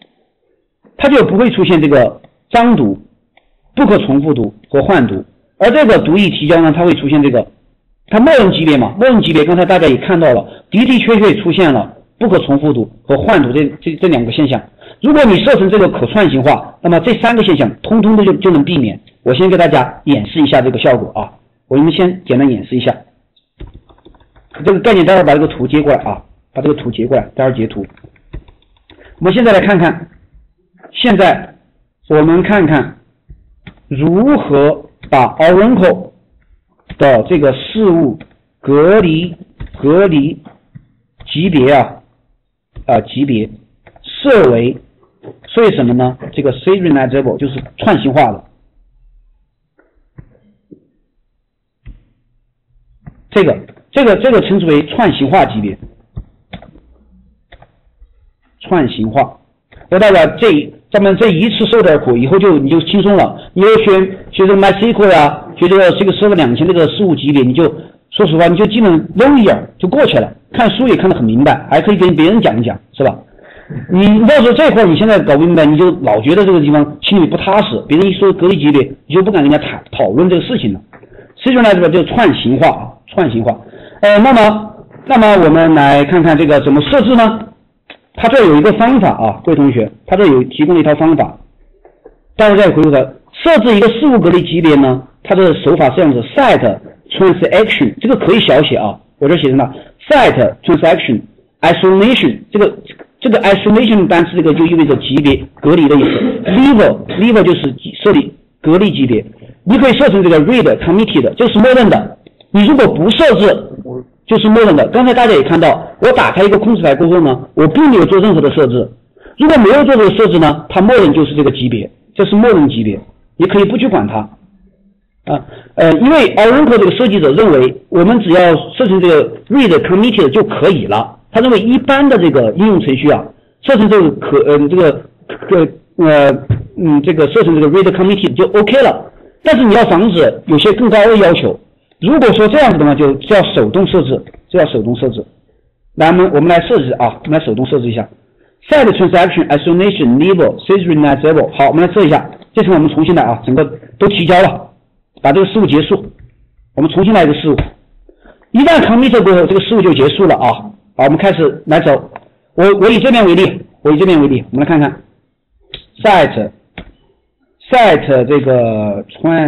这个脏读、不可重复读和换读，而这个读译提交呢，它会出现这个它默认级别嘛，默认级别刚才大家也看到了，的确出现了不可重复读和换读这2个现象。如果你设成这个可串行化，那么这3个现象通通的就能避免。我先给大家演示一下这个效果啊，我们先简单演示一下这个概念，待会儿把这个图接过来啊，待会儿截图。我们现在来看看，现在我们看看如何把 Oracle 的这个事物隔离级别级别设为什么呢？这个 serializable 就是串行化的，这个称之为串行化级别。串行化，我代表咱们这一次受点苦，以后你就轻松了。你又学这个 MySQL 呀，学这个设个2000这个事务级别，你就说实话，你就基本弄一眼就过去了，看书也看得很明白，还可以跟别人讲一讲，是吧？你到时候这块你现在搞不明白，你就老觉得这个地方心里不踏实，别人一说隔离级别，你就不敢跟人家讨论这个事情了。实际上来说就是串行化。那么我们来看看这个怎么设置呢？它这有一个方法啊，各位同学，它这有提供了一套方法。大家再回头看，设置一个事务隔离级别呢，它的手法是这样子 ：set transaction， 这个可以小写啊，我这写成了 set transaction isolation， 这个 isolation 单词这个就意味着级别隔离的意思。level 就是设立隔离级别，你可以设成这个 read committed， 这是默认的。你如果不设置，就是默认的。刚才大家也看到，我打开一个控制台过后呢，我并没有做任何的设置。如果没有做这个设置呢，它默认就是这个级别，这是默认级别，你可以不去管它。 因为 Oracle 这个设计者认为，我们只要设成这个 read committed 就可以了。他认为一般的这个应用程序啊，设成这个设成这个 read committed 就 OK 了。但是你要防止有些更高的要求。如果说这样子的话，就要手动设置，来，我们来设置啊，我们来手动设置一下 set transaction isolation level serializable。好，我们来设一下。这次我们重新来啊，整个都提交了，把这个事务结束。我们重新来一个事务，一旦 commit 过后，这个事务就结束了啊。好，我们开始来走。我以这边为例，我们来看看 set 这个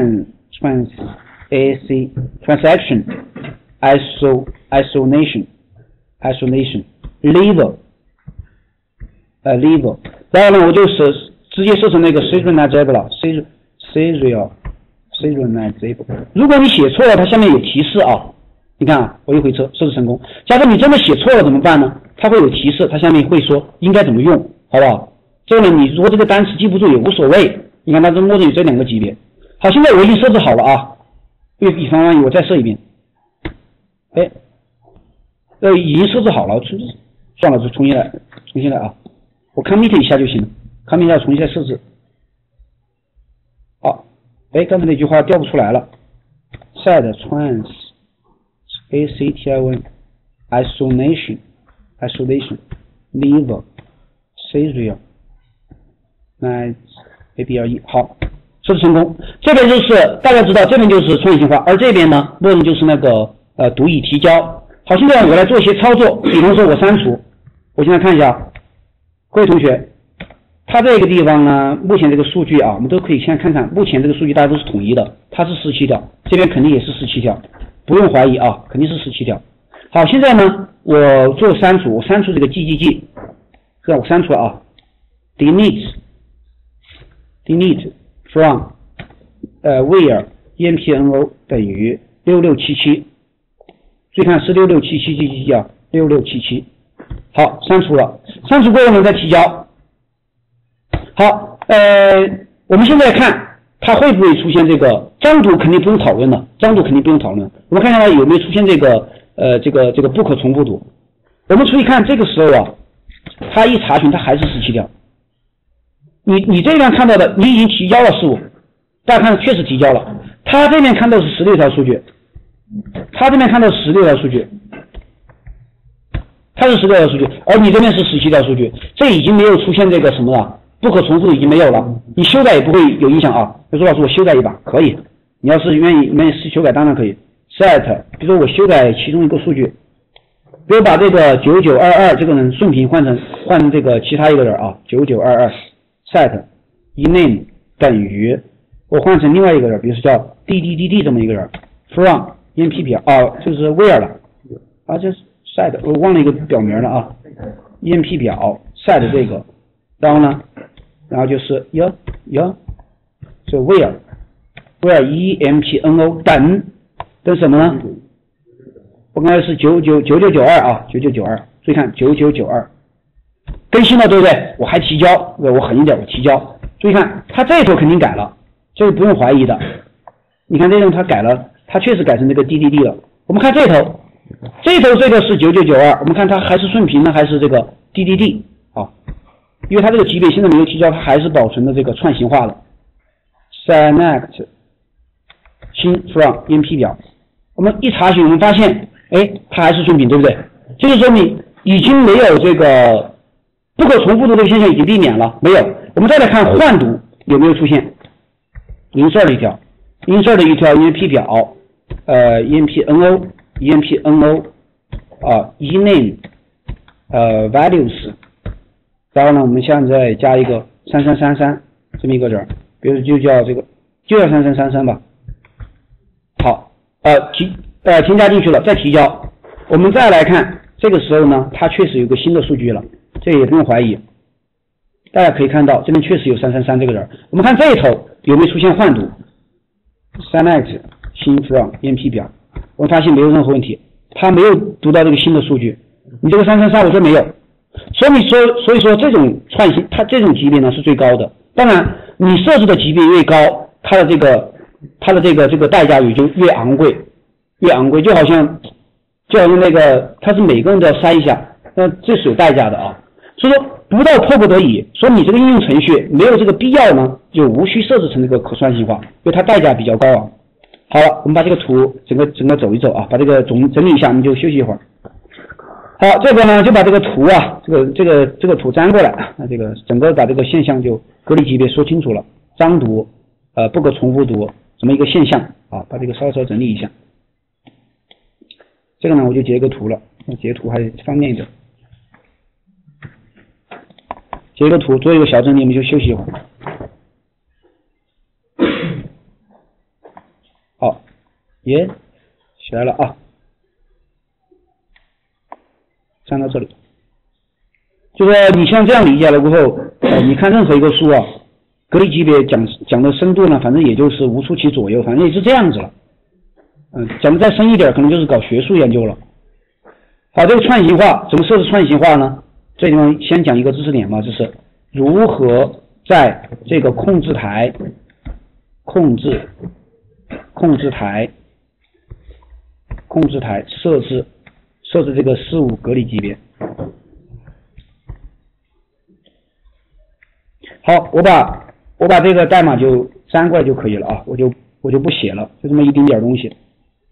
transaction isolation level level， 然后呢，我就直接设成那个 serializable 了 serializable。如果你写错了，它下面有提示啊。你看啊，我又回车，设置成功。假如你真的写错了怎么办呢？它会有提示，它下面会说应该怎么用，好不好？这个呢，你如果这个单词记不住也无所谓。你看它这默认有这2个级别。好，现在我已经设置好了啊。以防万一，我再设一遍。已经设置好了，算了，就重新来啊。我 commit 一下就行了 ，commit 一下重新再设置。好，刚才那句话调不出来了。set trans ACTION isolation level serial ABRE。好，设置成功。这边就是大家知道，这边就是创新化，而这边呢，默认就是那个读已提交。好，现在我来做一些操作，比方说我删除。我现在看一下，各位同学，它这个地方呢，目前这个数据啊，我们都可以先看看，目前这个数据大家都是统一的，它是17条，这边肯定也是17条，不用怀疑啊，肯定是17条。好，现在呢，我做删除，我删除这个 GGG， 这样我删除了啊 ，delete from where empno 等于6677，注意看是6677啊，6677。好，删除了，删除过后呢再提交。好，我们现在看它会不会出现这个张读肯定不用讨论了，我们看看它有没有出现这个不可重复读。我们注意看这个时候啊，它一查询它还是17条。你这边看到的，你已经提交了事务，大家看确实提交了。他这边看到是16条数据，它是16条数据，而你这边是17条数据，这已经没有出现这个什么了，不可重复已经没有了，你修改也不会有影响啊。比如说老师我修改一把可以，你要是愿意修改当然可以。set 比如说我修改其中一个数据，比如把这个9922这个人顺平换成这个其他一个人啊，9922 set ename 等于我换成另外一个人，比如说叫 DDDD 这么一个人 from enp 表就是 where 了啊，就是 set 我忘了一个表名了啊 enp 表 set 这个，然后就是就 where empno 等什么呢？我刚才是9992啊，9992，注意看9992更新了对不对？我还提交，我狠一点，我提交。注意看，它这一头肯定改了，这个不用怀疑的。你看这种它改了，它确实改成这个 DDD 了。我们看这头这个是9992，我们看它还是顺平呢，还是这个 DDD 啊？因为它这个级别现在没有提交，它还是保存的这个串行化的。select 新 from enp 表，我们一查询，我们发现，它还是顺平，对不对？这就说明已经没有这个不可重复读的现象已经避免了，没有。我们再来看换读有没有出现 insert 的一条 enp 表empno ename values， 然后呢我们现在加一个3333这么一个人，比如就叫这个就叫3333吧。好，添加进去了，再提交。我们再来看这个时候呢，它确实有个新的数据了，这个也不用怀疑。大家可以看到这边确实有333这个人。我们看这一头有没有出现换读 select 新 from enp 表，我发现没有任何问题，它没有读到这个新的数据。你这个333我说没有，所以说这种串行它这种级别呢是最高的。当然你设置的级别越高，它的这个它的这个代价也就越昂贵，就好像那个，它是每个人都要筛一下，那这是有代价的啊。所以说不到迫不得已，说你这个应用程序没有这个必要呢，就无需设置成这个可算性化，因为它代价比较高昂。好了，我们把这个图整个走一走啊，把这个整理一下，我们就休息一会儿。好，这个呢就把这个图啊，这个图粘过来，那这个整个把这个现象就隔离级别说清楚了，章读不可重复读这么一个现象啊，把这个稍整理一下。这个呢我就截个图了，截图还方便一点。截个图做一个小整理，我们就休息一会儿。好，起来了啊，站到这里。就说你像这样理解了过后，你看任何一个书啊，隔离级别讲的深度呢，反正也就是无出其左右，反正也是这样子了。讲的再深一点，可能就是搞学术研究了。好，这个串行化怎么设置串行化呢？这地方先讲一个知识点嘛，就是如何在这个控制台设置这个事物隔离级别。好，我把这个代码就粘过来就可以了啊，我就不写了，就这么一丁点东西，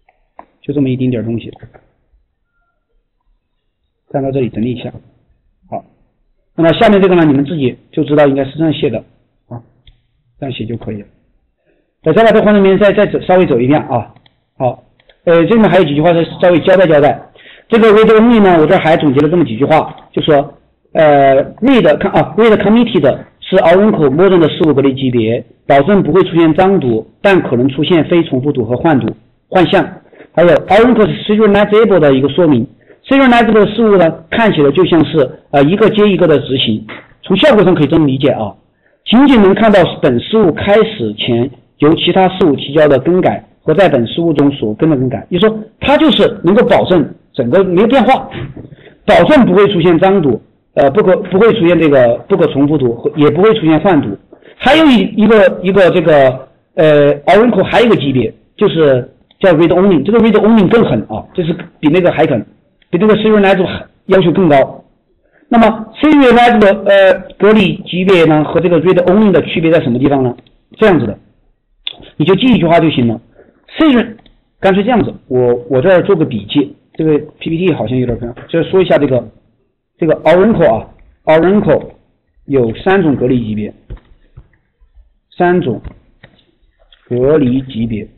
粘到这里整理一下。好，那么下面这个呢，你们自己就知道应该是这样写的啊，这样写就可以了。再把这个画面再稍微走一遍啊。好，这里面还有几句话稍微交代。这个 read only 呢，我这还总结了这么几句话，就说read committed 是 Oracle 默认的事物隔离级别，保证不会出现章读，但可能出现非重复读和换项。还有 Oracle 是 serializable 的一个说明。serializable 的事物呢，看起来就像是一个接一个的执行，从效果上可以这么理解啊，仅仅能看到本事物开始前由其他事物提交的更改和在本事物中所跟的更改，也就是说它就是能够保证整个没有变化，保证不会出现章读，不会出现这个不可重复读，也不会出现换读。还有一个这个Oracle 还有一个级别，就是叫 read only， 这个 read only 更狠啊，这是比那个还狠，比那个 serializable 要求更高。那么 serializable 隔离级别呢和这个 read only 的区别在什么地方呢？这样子的，你就记一句话就行了。干脆这样子，我这儿做个笔记，这个 PPT 好像有点就是说一下这个 Oracle 啊 ，Oracle 有3种隔离级别，3种隔离级别。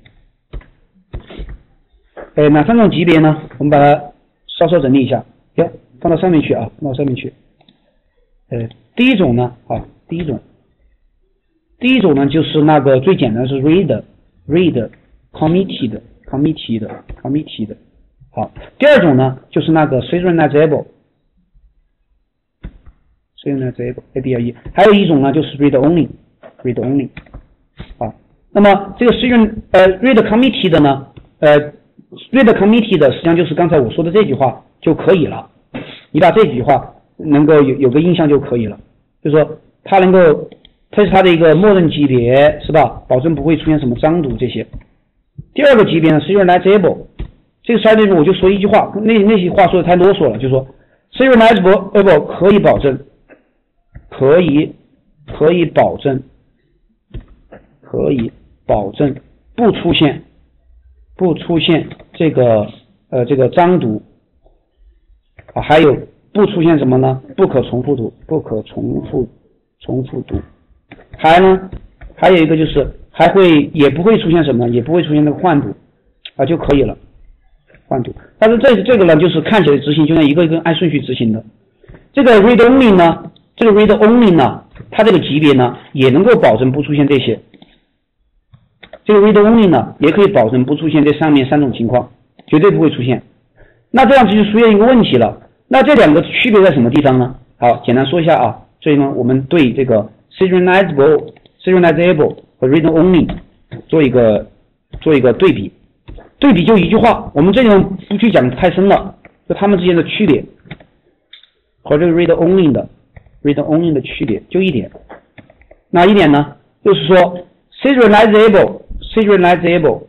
哪3种级别呢？我们把它稍整理一下，放到上面去啊，放到上面去。第一种呢，第一种呢就是那个最简单是 read committed。好，第二种呢就是那个 serializable ABLE， 还有一种呢就是 read only。好，那么这个read committed 呢，read committed 实际上就是刚才我说的这句话就可以了，你把这句话能够有个印象就可以了，就是说它是它的一个默认级别，是吧？保证不会出现什么章读这些。第二个级别呢是 serializable， 这个 serializable 我就说一句话，那些话说的太啰嗦了，就是说 serializable 可以保证不出现这个章读啊，还有不出现什么呢？不可重复读。还有一个就是也不会出现什么，也不会出现那个换读啊就可以了，换读。但是这个呢，就是看起来执行就像一个一个按顺序执行的。这个 read only 呢，它这个级别呢也能够保证不出现这些。这个 read only 呢也可以保证不出现这上面3种情况，绝对不会出现。那这样就出现一个问题了，那这2个区别在什么地方呢？好，简单说一下啊。所以呢，我们对这个 serializable 和 read only 做一个对比就一句话，我们这里不去讲太深了，就它们之间的区别和这个 read only 的区别就一点，哪一点呢？就是说 serializable serializable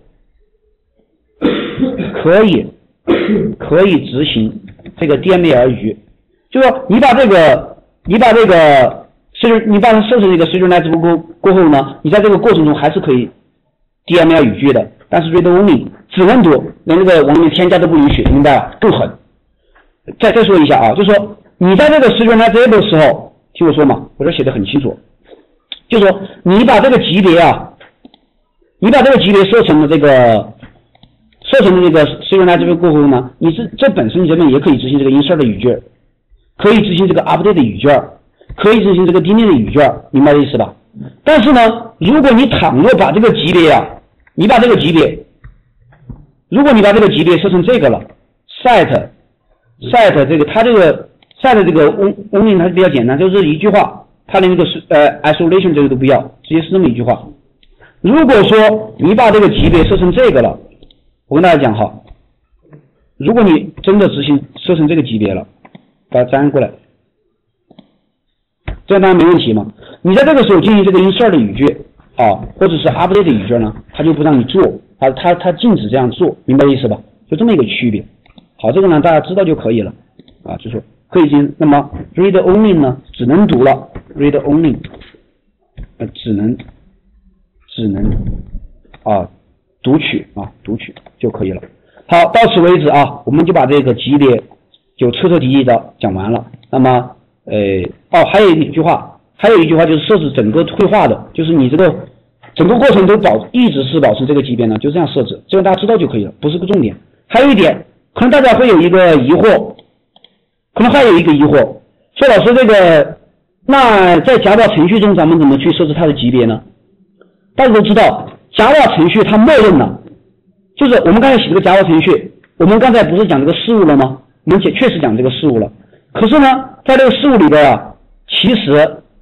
可以执行这个 DML 语句，就说你把它设置这个 serializable 过后呢，你在这个过程中还是可以 DML 语句的，但是 read only 只能读，连那个往里面添加都不允许，明白吧？更狠。再说一下啊，就是说你在这个 serializable 的时候，听我说嘛，我这写的很清楚，就是说你把这个级别设成的这个 serializable 过后呢，这本身也可以执行这个 insert 的语句，可以执行这个 update 的语句，可以执行这个 delete 的语句，明白这意思吧？但是呢，如果你倘若把这个级别如果你把这个级别设成这个了 set 这个它这个 set 这个 only 它是比较简单，就是一句话，它连这个isolation 这个都不要，直接是这么一句话。如果说你把这个级别设成这个了，我跟大家讲哈，如果你真的设成这个级别了，把它粘过来，这样当然没问题嘛。你在这个时候进行这个 insert 的语句啊，或者是 update 的语句呢，它就不让你做，它禁止这样做，明白意思吧？就这么一个区别。好，这个呢大家知道就可以了啊，就是可以进。那么 read only 呢，只能读了 ，read only， 只能读取就可以了。好，到此为止啊，我们就把这个级别就彻彻底底的讲完了。那么还有一句话就是设置整个绘画的，就是你这个整个过程都一直是保持这个级别呢，就这样设置，这个大家知道就可以了，不是个重点。还有一点，可能大家会有一个疑惑，说老师这个，那在 Java 程序中咱们怎么去设置它的级别呢？大家都知道 Java 程序它默认了，就是我们刚才写这个 Java 程序，我们刚才不是讲这个事物了吗？我们确实讲这个事物了。可是呢，在这个事物里边啊，其实，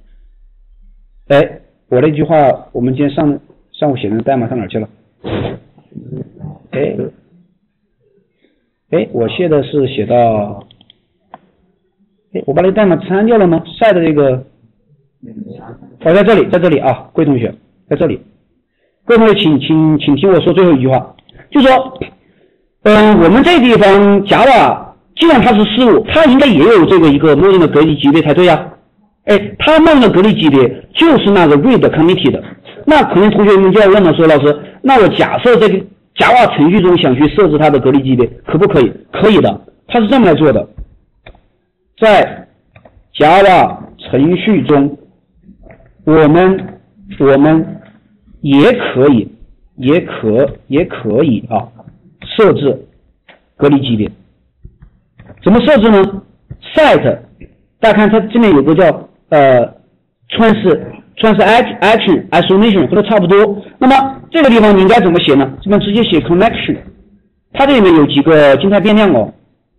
我那句话，我们今天上午写的代码上哪儿去了？我现在是写到，我把那个代码删掉了吗？晒的这个，在这里啊，各位同学，在这里，各位同学，请听我说最后一句话，就说，我们这地方 Java 既然它是事物，它应该也有这个一个默认的隔离级别才对呀。它默认的隔离级别就是那个 read committed。那可能同学们就要问了，说老师，那我假设这个 Java 程序中想去设置它的隔离级别，可不可以？可以的，它是这么来做的。在 Java 程序中，我们也可以啊设置隔离级别。怎么设置呢 ？set， 大家看它这边有个叫transaction isolation 和它差不多。那么这个地方你应该怎么写呢？这边直接写 connection， 它这里面有几个静态变量哦。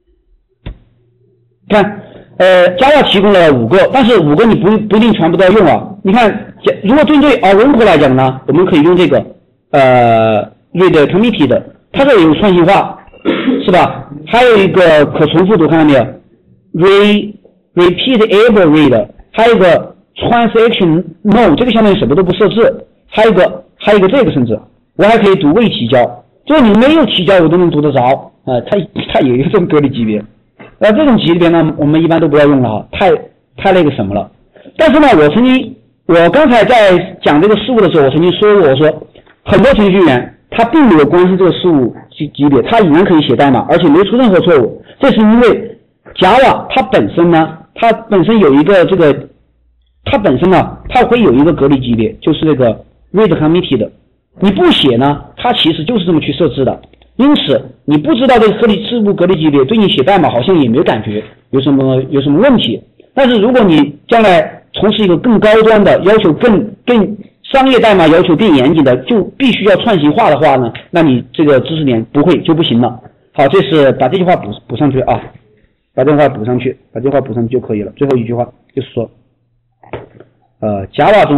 看，Java 提供了5个，但是5个你不一定全部都要用啊。你看，如果针对 Oracle 来讲呢，我们可以用这个read committed， 它这里有串行化，是吧？还有一个可重复读，看到没有 ？repeatable read， 还有一个 transaction no， 这个下面什么都不设置，还有一个这个，甚至我还可以读未提交，就是你没有提交我都能读得着它有一个这种隔离级别。这种级别呢，我们一般都不要用了哈，太那个什么了。但是呢，我刚才在讲这个事物的时候，我曾经说过，我说很多程序员他并没有关心这个事物级别，他仍然可以写代码，而且没出任何错误。这是因为 Java 它本身有一个它会有一个隔离级别，就是这个 read committed。你不写呢，它其实就是这么去设置的。因此，你不知道这个事物隔离级别，对你写代码好像也没有感觉，有什么问题。但是如果你将来从事一个更高端的要求更商业代码要求更严谨的，就必须要串行化的话呢，那你这个知识点就不行了。好，这是把这句话补上去啊，把这句话补上去就可以了。最后一句话就是说，Java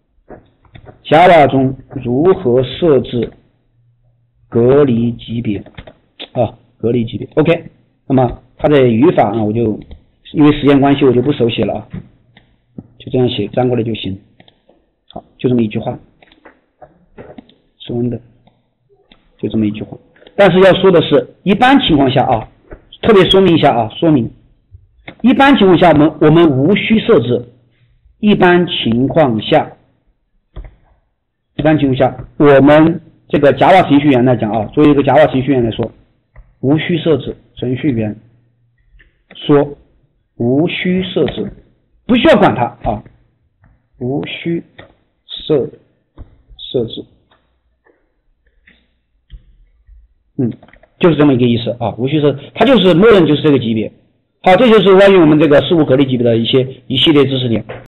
中如何设置隔离级别隔离级别 OK。 那么它的语法呢，我就因为时间关系我就不手写了啊，就这样写，粘过来就行。好，就这么一句话。 室温的，就这么一句话。但是要说的是，一般情况下啊，特别说明一下啊，说明一般情况下我们无需设置。一般情况下，我们这个 Java 程序员来讲啊，作为一个 Java 程序员来说，无需设置。程序员说无需设置，不需要管它啊，无需设置。就是这么一个意思啊，无需设，它就是默认就是这个级别。好，这就是关于我们这个事务隔离级别的一系列知识点。